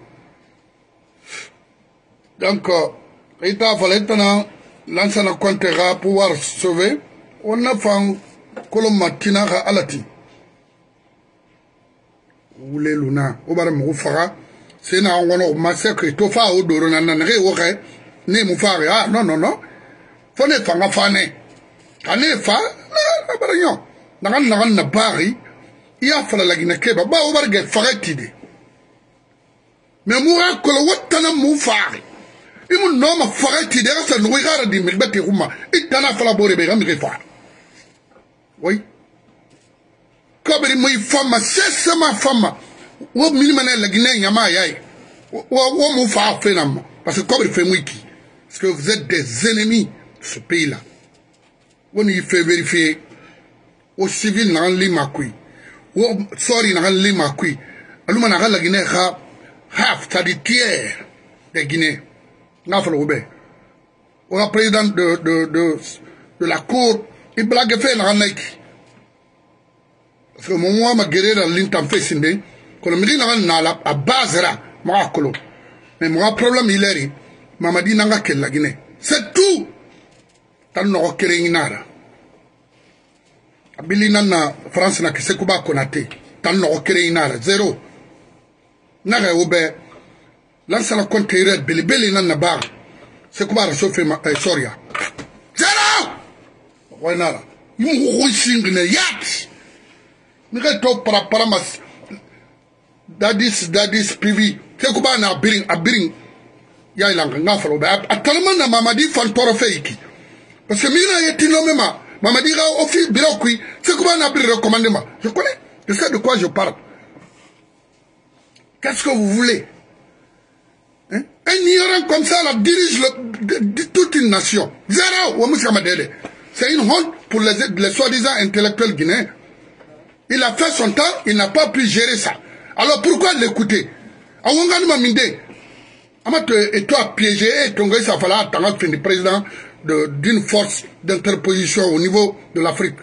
Donc, il a fallu maintenant lancer la comptera pour pouvoir sauver. On a fait Kolomatina à Alati. Ou les Luna, ou bien Moufara. C'est un massacre, Tofa ou Doronanare, ou Ré, Né Moufare. Ah, non, non, non. Faut ne pas faner. Ané fa, la baragnon. Naran na Paris, il a fallu la Guinée, bah, ou bien Faretide. Mais Moura Kolowatana Moufare. Il m'a nommé Faretide, ça nous regarde des milbeti Rouma. Il t'en a fallu boire, mais il fa. Oui. Comme il m'a femme, c'est ma femme. Ou minimum la Guinée, Yama Yai. Ou Moufa Fenam. Parce que comme il fait Wiki. Parce que vous êtes des ennemis de ce pays-là. On y fait vérifier. Au civil, n'a rien makui. Ou sorry, n'a rien makui. Alors, n'a la Guinée, half, c'est-à-dire tiers des Guinéens. N'a pas le Roubaix. Ou la présidente de la cour, il blague fait n'a rien. Parce que moi, ma guerre dans l'interface, c'est que le midi n'a la base là, moi, colo. Mais mon problème, il est, maman dit n'a que la Guinée. C'est tout. T'as n'aura que rien. Abili nana France na kise kuba konate. T'as n'aura que rien. Zéro. N'a oube. Lance la compte red, beli nana bar. C'est kuba rechauffer ma soria. Zéro. Ouais nara. Il m'a ne yat. Nous sommes paramas dadis PV. C'est quoi na abiring ya ilanga ngafalo ba atalman na mamadi fantoro feiki parce que mira yeti no mema mamadi ga office bureau kui c'est quoi na abir recommandement je connais je sais de quoi je parle. Qu'est-ce que vous voulez, hein? Un ignorant comme ça là dirige toute une nation. Zéro. C'est une honte pour les soi-disant intellectuels guinéens. Il a fait son temps, il n'a pas pu gérer ça. Alors pourquoi l'écouter? Et toi piégé, et ton gars, ça fallait attendre le président d'une force d'interposition au niveau de l'Afrique.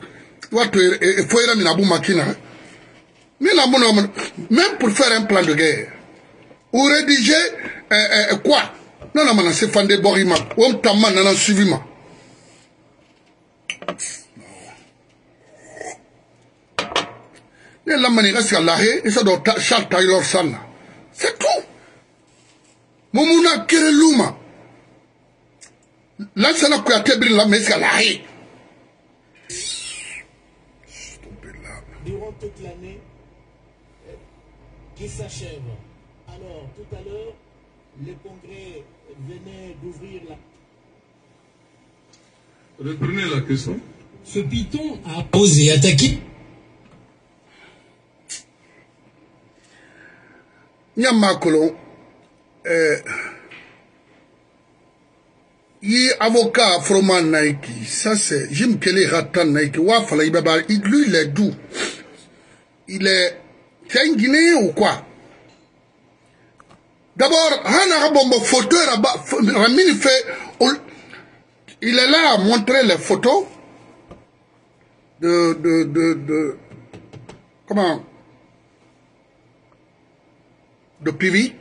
Même pour faire un plan de guerre, ou rédiger quoi? Non, non, c'est Fandé Borima, ou Tamman, non, suivi. La manière c'est l'arrêt et ça doit Charles Taylor Sana. C'est tout. Momuna Kereluma. Là, ça n'a qu'à te briller la mais c'est l'arrêt. Durant toute l'année qui s'achève. Alors, tout à l'heure, le congrès venait d'ouvrir la... Reprenez la question. Ce piton a osé attaquer. Nyamakolo, yi avocat Froman Naiki, ça c'est Jim Kelly Ratan Naiki, Wafala Ibaba, lui il est doux. Il est, c'est un Guinéen ou quoi? D'abord, Hana Bombo photo, Ramini fait, il est là à montrer les photos comment? De PV,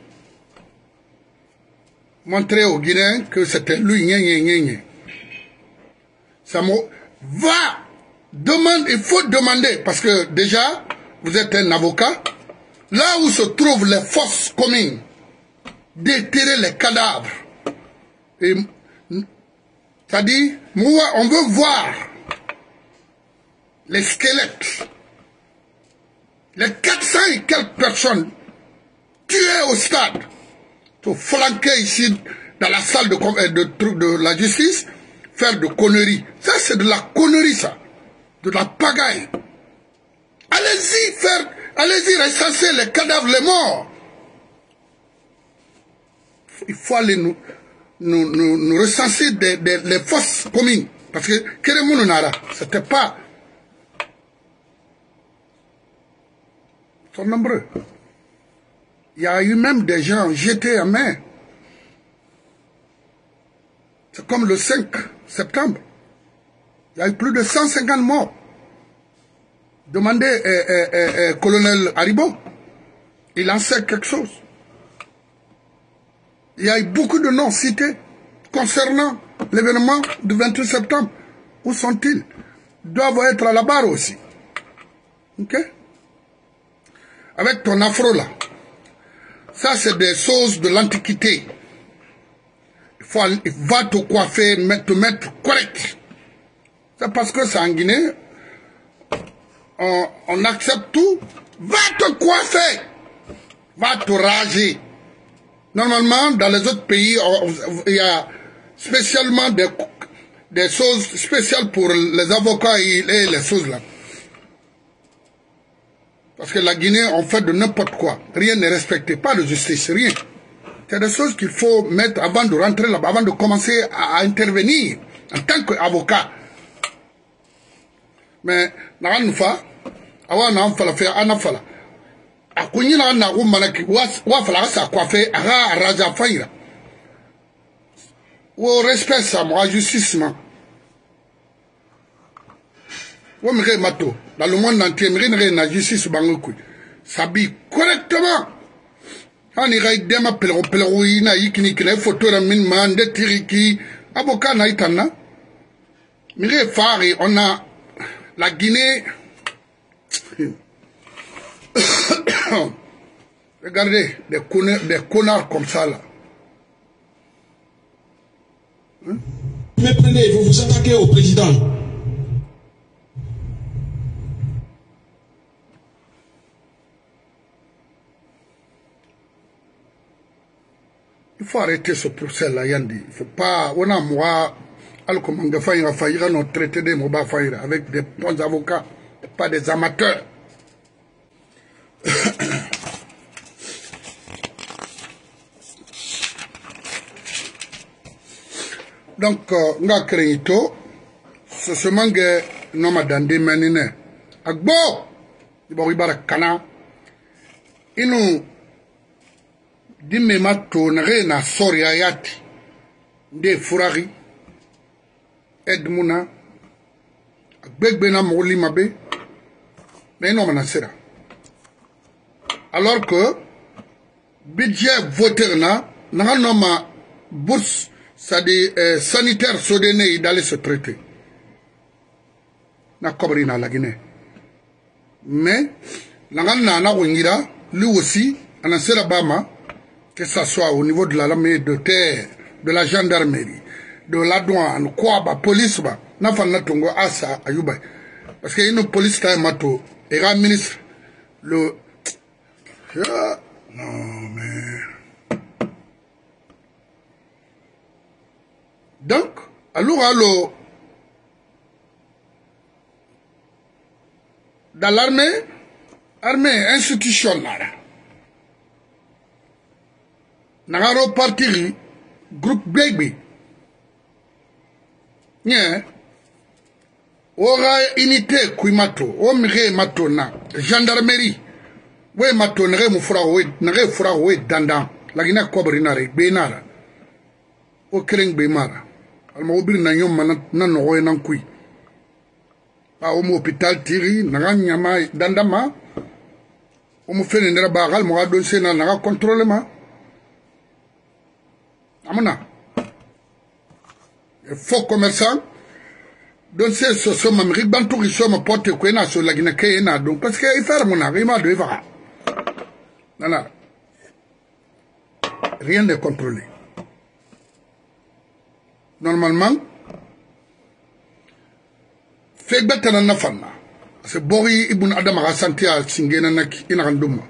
montrer aux Guinéens que c'était lui, ça va demander, il faut demander, parce que déjà, vous êtes un avocat, là où se trouvent les forces communes, déterrer les cadavres. C'est-à-dire, on veut voir les squelettes, les 400 et quelques personnes tué au stade, pour flanquer ici dans la salle de la justice, faire de conneries. Ça, c'est de la connerie, ça. De la pagaille. Allez-y recenser les cadavres, les morts. Il faut aller nous recenser les forces communes. Parce que, Keremounonara, c'était pas... Ils sont nombreux. Il y a eu même des gens jetés à main. C'est comme le 5 septembre. Il y a eu plus de 150 morts. Demandez colonel Haribo. Il en sait quelque chose. Il y a eu beaucoup de noms cités concernant l'événement du 28 septembre. Où sont-ils? Ils doivent être à la barre aussi. Ok? Avec ton afro là. Ça, c'est des choses de l'Antiquité. Il va te coiffer, te mettre correct. C'est parce que c'est en Guinée. On accepte tout. Va te coiffer. Va te raser. Normalement, dans les autres pays, il y a spécialement des choses spéciales pour les avocats et les choses là. Parce que la Guinée, on fait de n'importe quoi. Rien n'est respecté. Pas de justice, rien. C'est des choses qu'il faut mettre avant de rentrer là-bas, avant de commencer à intervenir en tant qu'avocat. Mais, Naranfa, awa Nanfala fait Anafala. A Kunyina Narum Manaki, Wafala sa coiffé, Ara Raja Faira. Ou respect ça, moi, justice, moi. Ou m'ré mato, dans le monde entier, m'ré na justice bangokui. S'habille correctement. On ira y dema pelero ina yikini kine photo la min man de tiriki. Avocat na itana. M'ré fari, on a la Guinée. Regardez, des connards comme ça là. Hein? Méprenez, vous vous attaquez au président. Il faut arrêter ce procès-là, Yandi. Il ne faut pas. On a moi, notre traité de Moba Faïra avec des bons avocats, pas des amateurs. Donc, nga créito, ce semangue noma dande menine. Agbo, ibora kana, inu dimme mato nare na sori ayati, de furari, edmuna, agbegbe na moli mabe, mais non manasera. Alors que, budget voter na noma bourse, c'est-à-dire sanitaire sodéné d'aller se traiter. Na kobri na la Guinée. Mais, lui aussi, en Bama, que ce soit au niveau de l'armée de terre, de la gendarmerie, de la douane, quoi, police, na fan na tongo asa ayuba. Parce qu'il y a une police qui mato, et un ministre, le. Non, mais. Donc, alors, dans l'armée institutionnelle, Nagaro parti, groupe baby, nye, ora unité kuimato, omire mato na, gendarmerie, we mato nere fura we dandan, la Guinée Cobrinare, benara, o kereng bemara, alma obir na yom na no nan kui, pa omo hôpital tiri, naga nyama dandama, omo fene nera bagal, mo adon se na naga contrôle ma. Amana, faux commerçant, donc c'est ce somme, ribantou, ils sont portés qu'on a sur la Guinée, donc parce qu'il fait mon arrivement de Vara. Non, non. Rien n'est contrôlé. Normalement, fait bête à la femme. C'est Bori Ibn Adam a senti à Singena Nak, Inaranduma.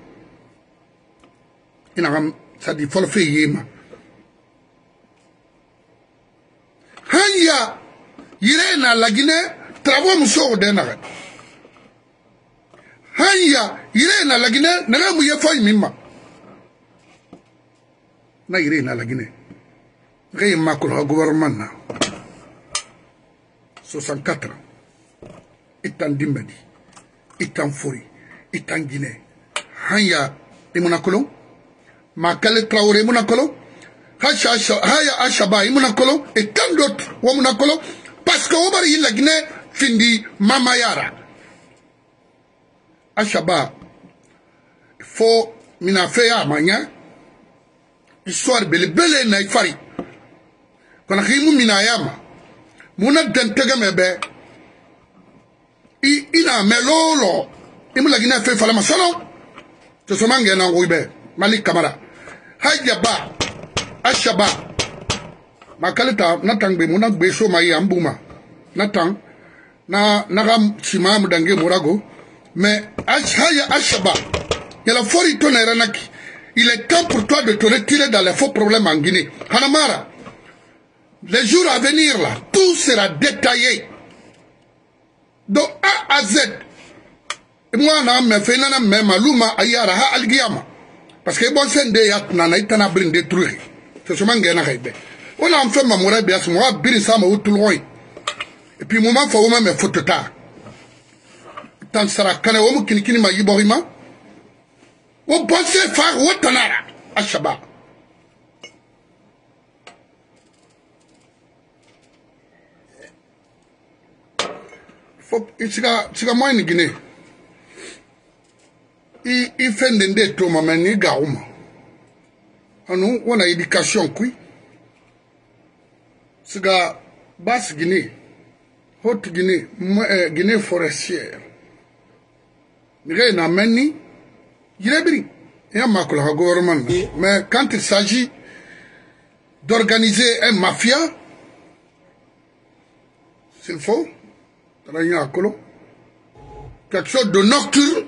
Inaram, ça dit, faut le faire yéma. Hanya yirena la Guinée travaux muso denare. Hanya yirena la Guinée nanga muye foy mimma. Na yirena la Guinée. Rey makul gouvernement na. 64 ans. Itan dimbadi. Itan fori. Itan Guinée. Hanya imuna kolon. Makale Traoré muna kolon. Haya Ashaba, Imunakolo, et tant d'autres, Wamunakolo, parce que Omar il la Guinée findi Mamayara. Ashaba, il faut Minafea Mania, histoire belle Naifari. Quand on Minayama, Muna Dentegamebe, ina melolo, Imula Guinée fait Falama Solo, to Somangan en Rouibé, Malik Kamara. Hayaba. Ashaba makalita natang be muna be so mai ambuma natang na nagam chima mudange morago mais haya Ashaba yala fori tonera naki il est temps pour toi de te retirer dans les faux problèmes en Guinée Hanamara les jours à venir là tout sera détaillé de A à Z et moi na me fait nana me maluma ayara ha algiyama parce que bon sende ya nana itana brin détruire. C'est ce que on a fait ma morale bien moi bir ça ma tout loin et puis moment faut me photo ta tant sera kana wo mu kinikini ma yiborima wo bosse fa wo tanara Ashaba faut iska moi ni Guinée il fait ndende to mama ni gauma. Nous, on a éducation, oui. C'est que basse Guinée, haute Guinée, Guinée forestière. Mais quand il s'agit d'organiser un mafia, s'il faut, quelque chose de nocturne,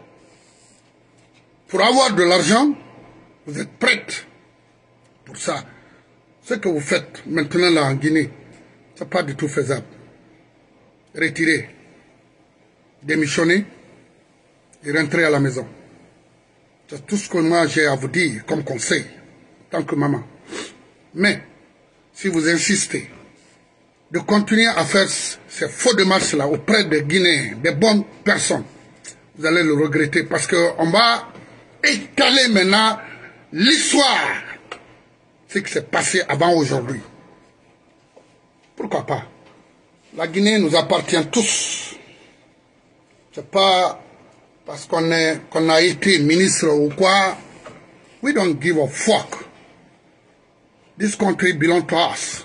pour avoir de l'argent, vous êtes prête pour ça. Ce que vous faites maintenant là en Guinée, ce n'est pas du tout faisable. Retirez, démissionnez et rentrez à la maison. C'est tout ce que moi j'ai à vous dire comme conseil, en tant que maman. Mais, si vous insistez de continuer à faire ces faux démarches là auprès des Guinéens, des bonnes personnes, vous allez le regretter parce qu'on va étaler maintenant l'histoire, ce qui s'est passé avant aujourd'hui. Pourquoi pas? La Guinée nous appartient tous. C'est pas parce qu'on a été ministre ou quoi. We don't give a fuck. This country belongs to us.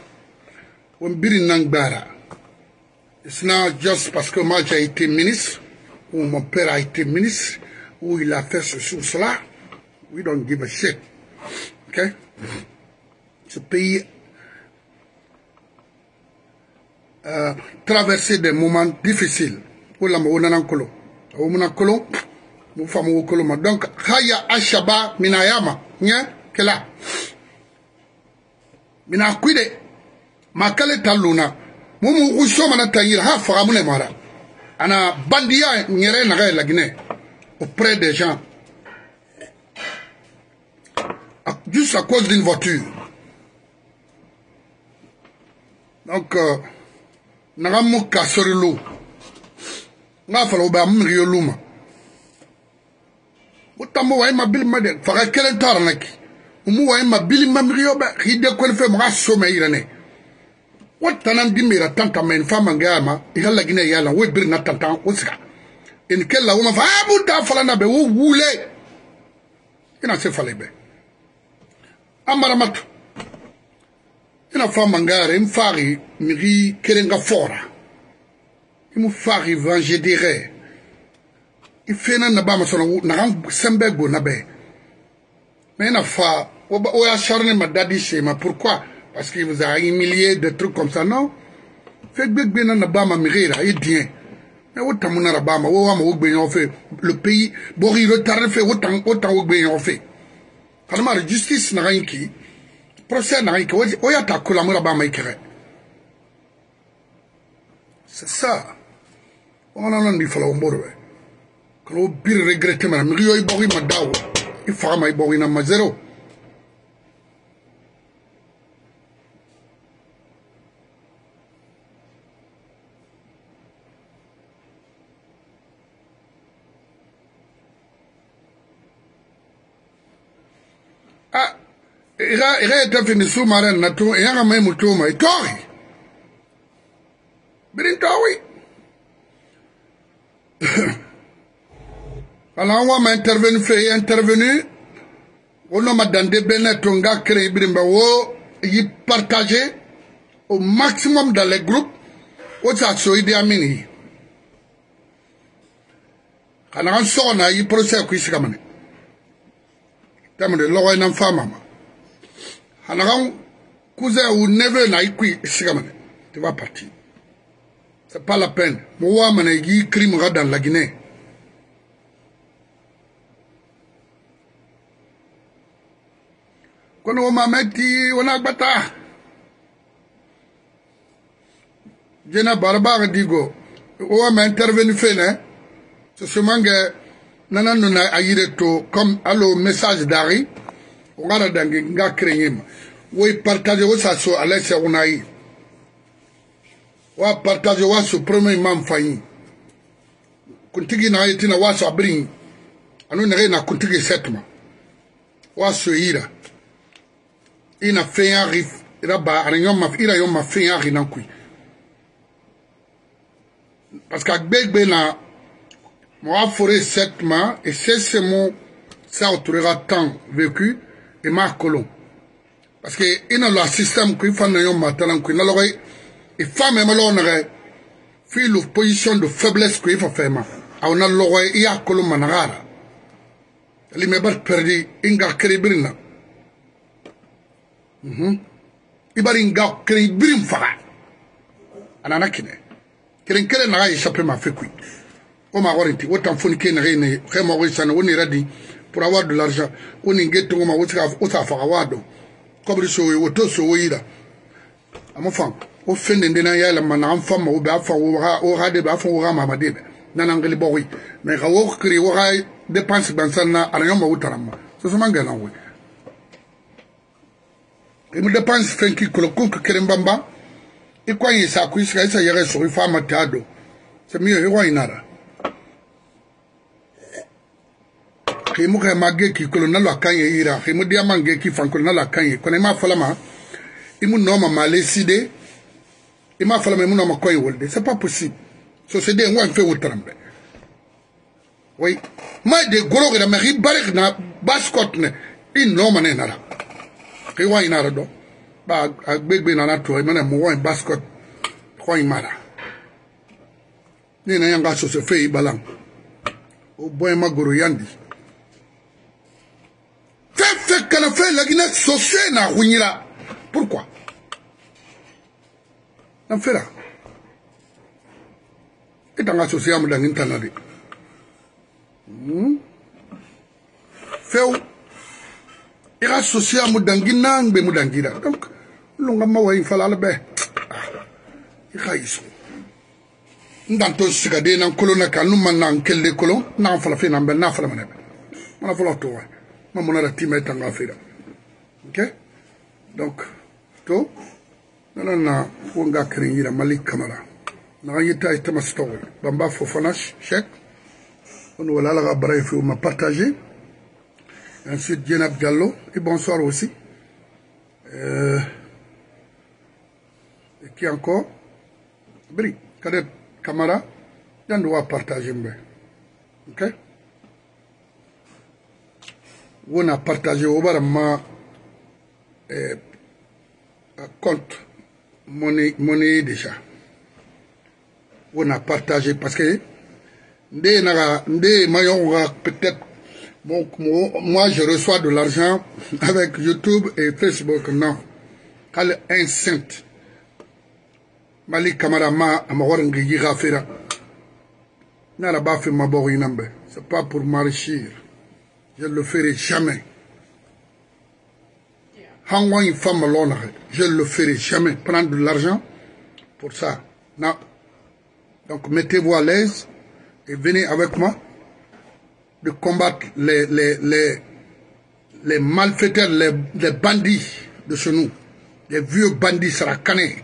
It's not just parce que moi j'ai été ministre, ou mon père a été ministre, ou il a fait ceci ou cela. We don't give a shit. Okay? Ce pays traversé des moments difficiles. Donc, Haya Ashaba Minayama, Kela. Mina Kwide, Makale Taluna, Mumu Ushomana Tayir, Hafaramune Mara. Ana Bandia Nyere Nare la Guinée, auprès des gens. Juste à cause d'une voiture. Donc, Nagamu Kasorilo. Nga falo ba mriyo luma. Utamo wa ma bil made fara kelen tarnaki. Umu wa ma bil mamriyo ba hide ko fe ma so me irane. Watanan dimira tanta men fama ngama ihalla gine yala we bir na tanta usika. En kella uma fa abu ta fala na be wo wule. Ina se fale be. Amara matu. Ina fama ngare mfari miri kelenga fora. Il m'a fait venger des rêves. Il fait un nabama sur le naran sembego nabe. Mais il a fait, on a charné ma dadi chez moi. Pourquoi? Parce qu'il vous a humilié des trucs comme ça, non? Fait que bien un nabama mirera, il dit. Mais autant mon nabama, on fait le pays, bon il retarde fait autant on fait. Quand la justice n'a rien qui, procès n'a rien qui, on y attaque la nabama ikere. C'est ça. On a un différent mot. Quand on peut regretter, mais il y a un madawa. Il faut un madawa na mazero. Ah, Il a été fini sous-marin, il y a un même tour, mais Tori. Birintori. Alors, on m'a intervenu. On a dans des bénéfices, on a créé il partagé au maximum dans les groupes. On a choisi Amini. On a un procès qui s'est gagné. Terme de l'eau et femme. On a un cousin ou neveu qui s'est gagné. Tu vas partir. C'est pas la peine. Moi, je suis un crime dans la Guinée. Quand on m'a dit, on a battu. Je n'ai pas dit que on m'a intervenu fait, c'est seulement que nous avons comme allo message d'Ari, on a un créé. Oui, partagez ça sur Alex Ounaï. On partagez ça sur le premier membre failli. Kuntigi na été na waso abring. Anu na na kuntigi setma. Waso ira. Ina fait un rif. Ira ba aranyom ma ira yom ma fait un rinankui. Parce qu'à Begbe na moi forêt setma et c'est ce mot ça autorera tant vécu et ma colon. Parce que ina le système qui fait na yom ma talan qui na l'oreille et femme et malon fait la position de faiblesse qui fait faire ma. On a l'oreille il y a colon managara. Les membres perdus inga kribirna. Ibaringa kribrim faga. Ananakine. Keren na échappé ma fait quoi. On m'a warranté. Autant faut que ne vraiment on est ready pour avoir de l'argent. On est get on m'a wado. Comme so woto so wira. Mon femme, au fin de na ya la mana femme au ba fa o rade ba fa o rama madebe. Nanangali boy. Mais rawo kri o ray dépense bansana aranyoma utarama. So so mangala we. Et me dépense fenki koloko kerembamba. Et quoi il ça kuisika ça yere sur femme tado. C'est mieux et wa inara. Kimu ka magge ki kolona la kanye ira. Kimu dia mange ki fankolona la kanye. Kone ma falama. Imu noma maleside. Ima falama imu noma koy wolde. C'est pas possible. So c'est des gens qui font autrement. Oui. Moi, des gros qui n'ont pas de na bascot ne. Ils n'ont pas de nara. Qui voient une nara do. Bah, à bébé nana toi, ils m'ont un bascot. Quoi ils mara. Ni na yanga so se fait ibalang. Au boy magoro yandi. Fait qu'elle a fait la Guinée sociale na ruinira. Pourquoi? On fait là. Et dans la société, on a un internet. Fait où? Et la société, on a un internet. Donc, l'on a un internet. Il y a un dans tout ce que dans colonne quand nous maintenant quel des colons n'en fait la fin en n'a fait la manette. On a fait la tour. Maman a la team est en affaire. Ok? Donc, tout. Non, on a créé la Malik Camara. Nayita est ma story. Bamba Fofana, chèque. On va la bref, on m'a partagé. Ensuite, Djenab Diallo. Et bonsoir aussi. Et qui encore? Bri, Kadet Camara. On doit partager. Ok? On a partagé au bar ma compte monnaie déjà. On a partagé parce que peut-être moi je reçois de l'argent avec YouTube et Facebook. Non, quel instinct. Malik Kamarama Amawarangi Girafera. N'a pas fait ma borinambe. C'est pas pour m'enrichir. Je ne le ferai jamais. Hangwa une femme alone, je ne le ferai jamais. Prendre de l'argent pour ça. Non. Donc mettez-vous à l'aise et venez avec moi de combattre les malfaiteurs, les bandits de chez nous. Les vieux bandits sarakanés.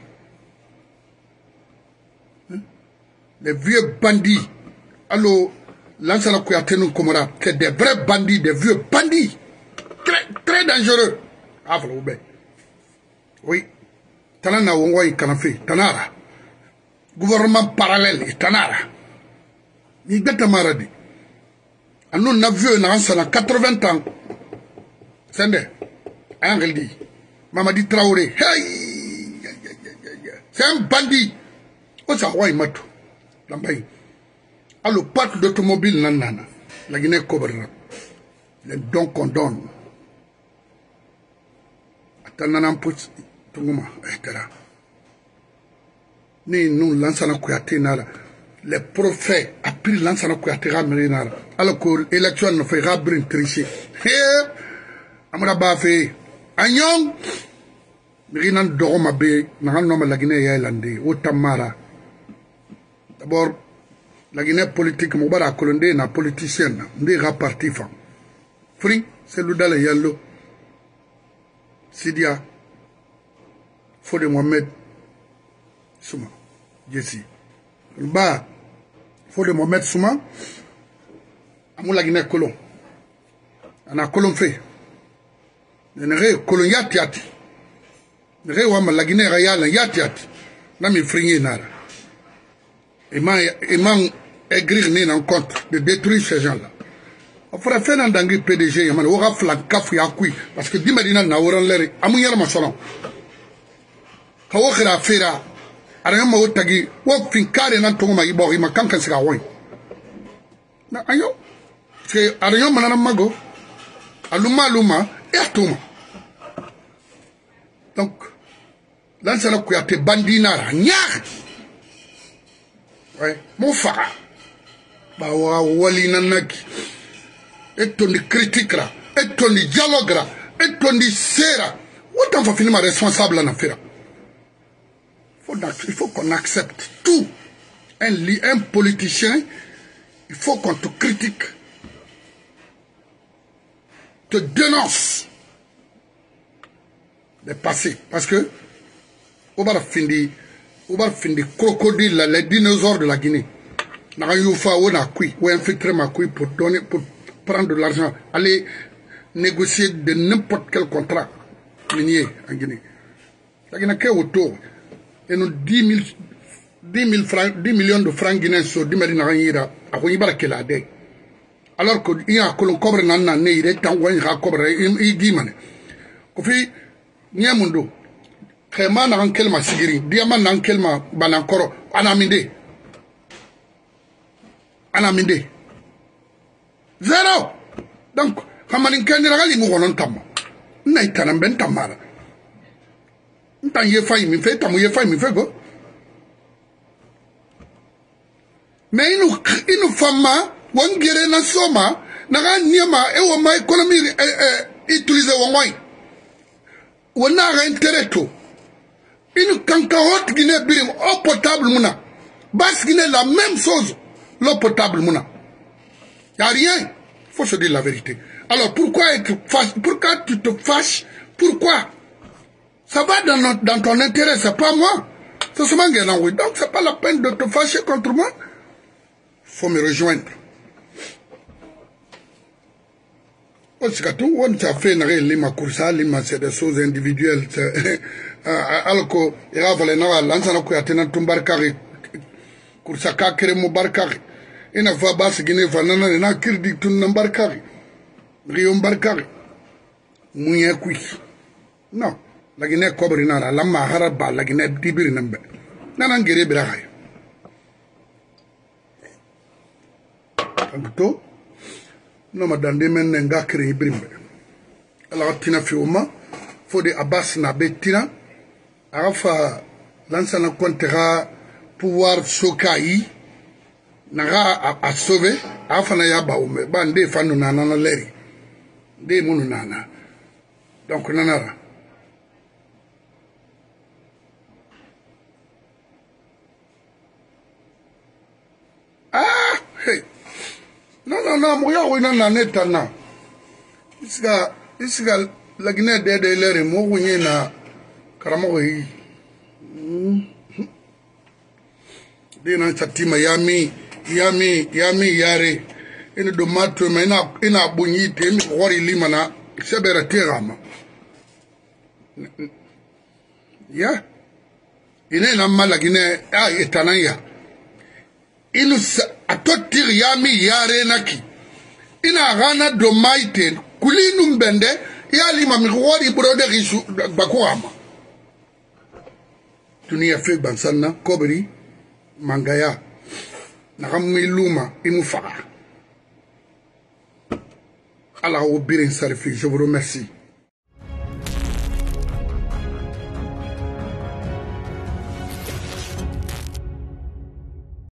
Les vieux bandits. Alors, Lansana Kouyatenou Komora, c'est des vrais bandits, des vieux bandits. Très, très dangereux. aflo be oui tanana wongoy kanafi tanara gouvernement parallèle tanara ni beta maradi anu na vieux na ansana 80 ans sende angel di Mamadi Traoré hey c'est un bandit o sa way matu lambay allo parc d'automobile nanana la Guinée cobrera les dons qu'on donne atanana put tunguma etc. Ni nous lansana Kouyaté nara les prophètes a pris lansana Kouyaté rameri nara alors que élection ne fait rabrin tricher amara ba fe agnon rinan dogoma be nan no la Guinée yaylande o tamara d'abord la Guinée politique mo bara kolonde na politicien ndi ga parti fa fri c'est le dale yallo Sidia Fode Mohamed Souma Jessi ba Fode Mohamed Souma amula Guinée colon ana colon fait nere colon yati nere wa la Guinée rayala yati na mi fringi nara et man aigrir ni en compte de détruire ces gens-là. On fera faire un dangui PDG, on aura flanc ya kui parce que dimadina na oran leri amunyara masolon. Kawo khira fera ara ma wotagi wo finkare nan to ma ibo ma kankan sika won. Na ayo que ara manana mago aluma etuma. Donc là ça la Kouyaté bandinara nyar. Ouais, mon frère. Bah, wali nanaki. Et ton critique là, et ton dialogue là, et ton sera. Autant va finir ma responsable en affaire. Il faut qu'on accepte tout. Un politicien, il faut qu'on te critique, te dénonce le passé. Parce que, on va finir crocodile, les dinosaures de la Guinée. On a infiltré ma couille pour prendre de l'argent, aller négocier de n'importe quel contrat minier en Guinée. La Guinée est autour. Et nous 10 millions de francs guinéens sur 10 millions de francs. Alors qu'il y a un cobre nana, il est en train cobre, il dit, Kofi, Niamundo. Créma na kelma sigiri, diamant na kelma banankoro, anaminde. Zéro. Donc, kamanin keniragali mu wonon tamma. Na itanam ben tamara. Ntan ye fay mi fe tamu ye fay mi fe go. Mais inu fama, wangere na soma, na ga niama e wo ma économie utiliser wo moy. Wona ga intérêt to. Une cacahuète Guinée birim, eau potable mouna. Basse Guinée, la même chose, l'eau potable mouna. Il n'y a rien. Il faut se dire la vérité. Alors pourquoi tu te fâches? Pourquoi? Ça va dans ton intérêt, c'est pas moi. C'est seulement Guénaoui. Donc c'est pas la peine de te fâcher contre moi. Il faut me rejoindre. On t'a fait lima coursa, lima c'est des choses individuelles. Alors que il y a lansana Kouyaté na tumbarkari coursa ka kere mo barkari ina fa bas Guinée fa nana na kirdi tun nambarkari riyo barkari muye kui non la Guinée kobri nara lamma haraba la Guinée dibiri nambe nana ngere bira hay to no madande men nga kere ibrimbe ala tina fi uma Fode Abbas na betina Arafa lansana kontera pouvoir sokai naga a sauver afa na yaba ume bande fanu nana na leri de munu nana donc nanara hey non mo ya wina na neta na isga la Guinée de leri mo wunye na Karamo yi dina chatima yami yare ina do matro ina bunyi te mi wori limana sebera terama Ya. Ine na malagine a etanaya. Inu atotir yami yare naki. Ina gana do maiten kulinu mbende yali mamikwari brode risu bakuama. Tunia fe bansana kobri mangaya. Nakamwi luma imufa. Allah au birin sarfi, je vous remercie.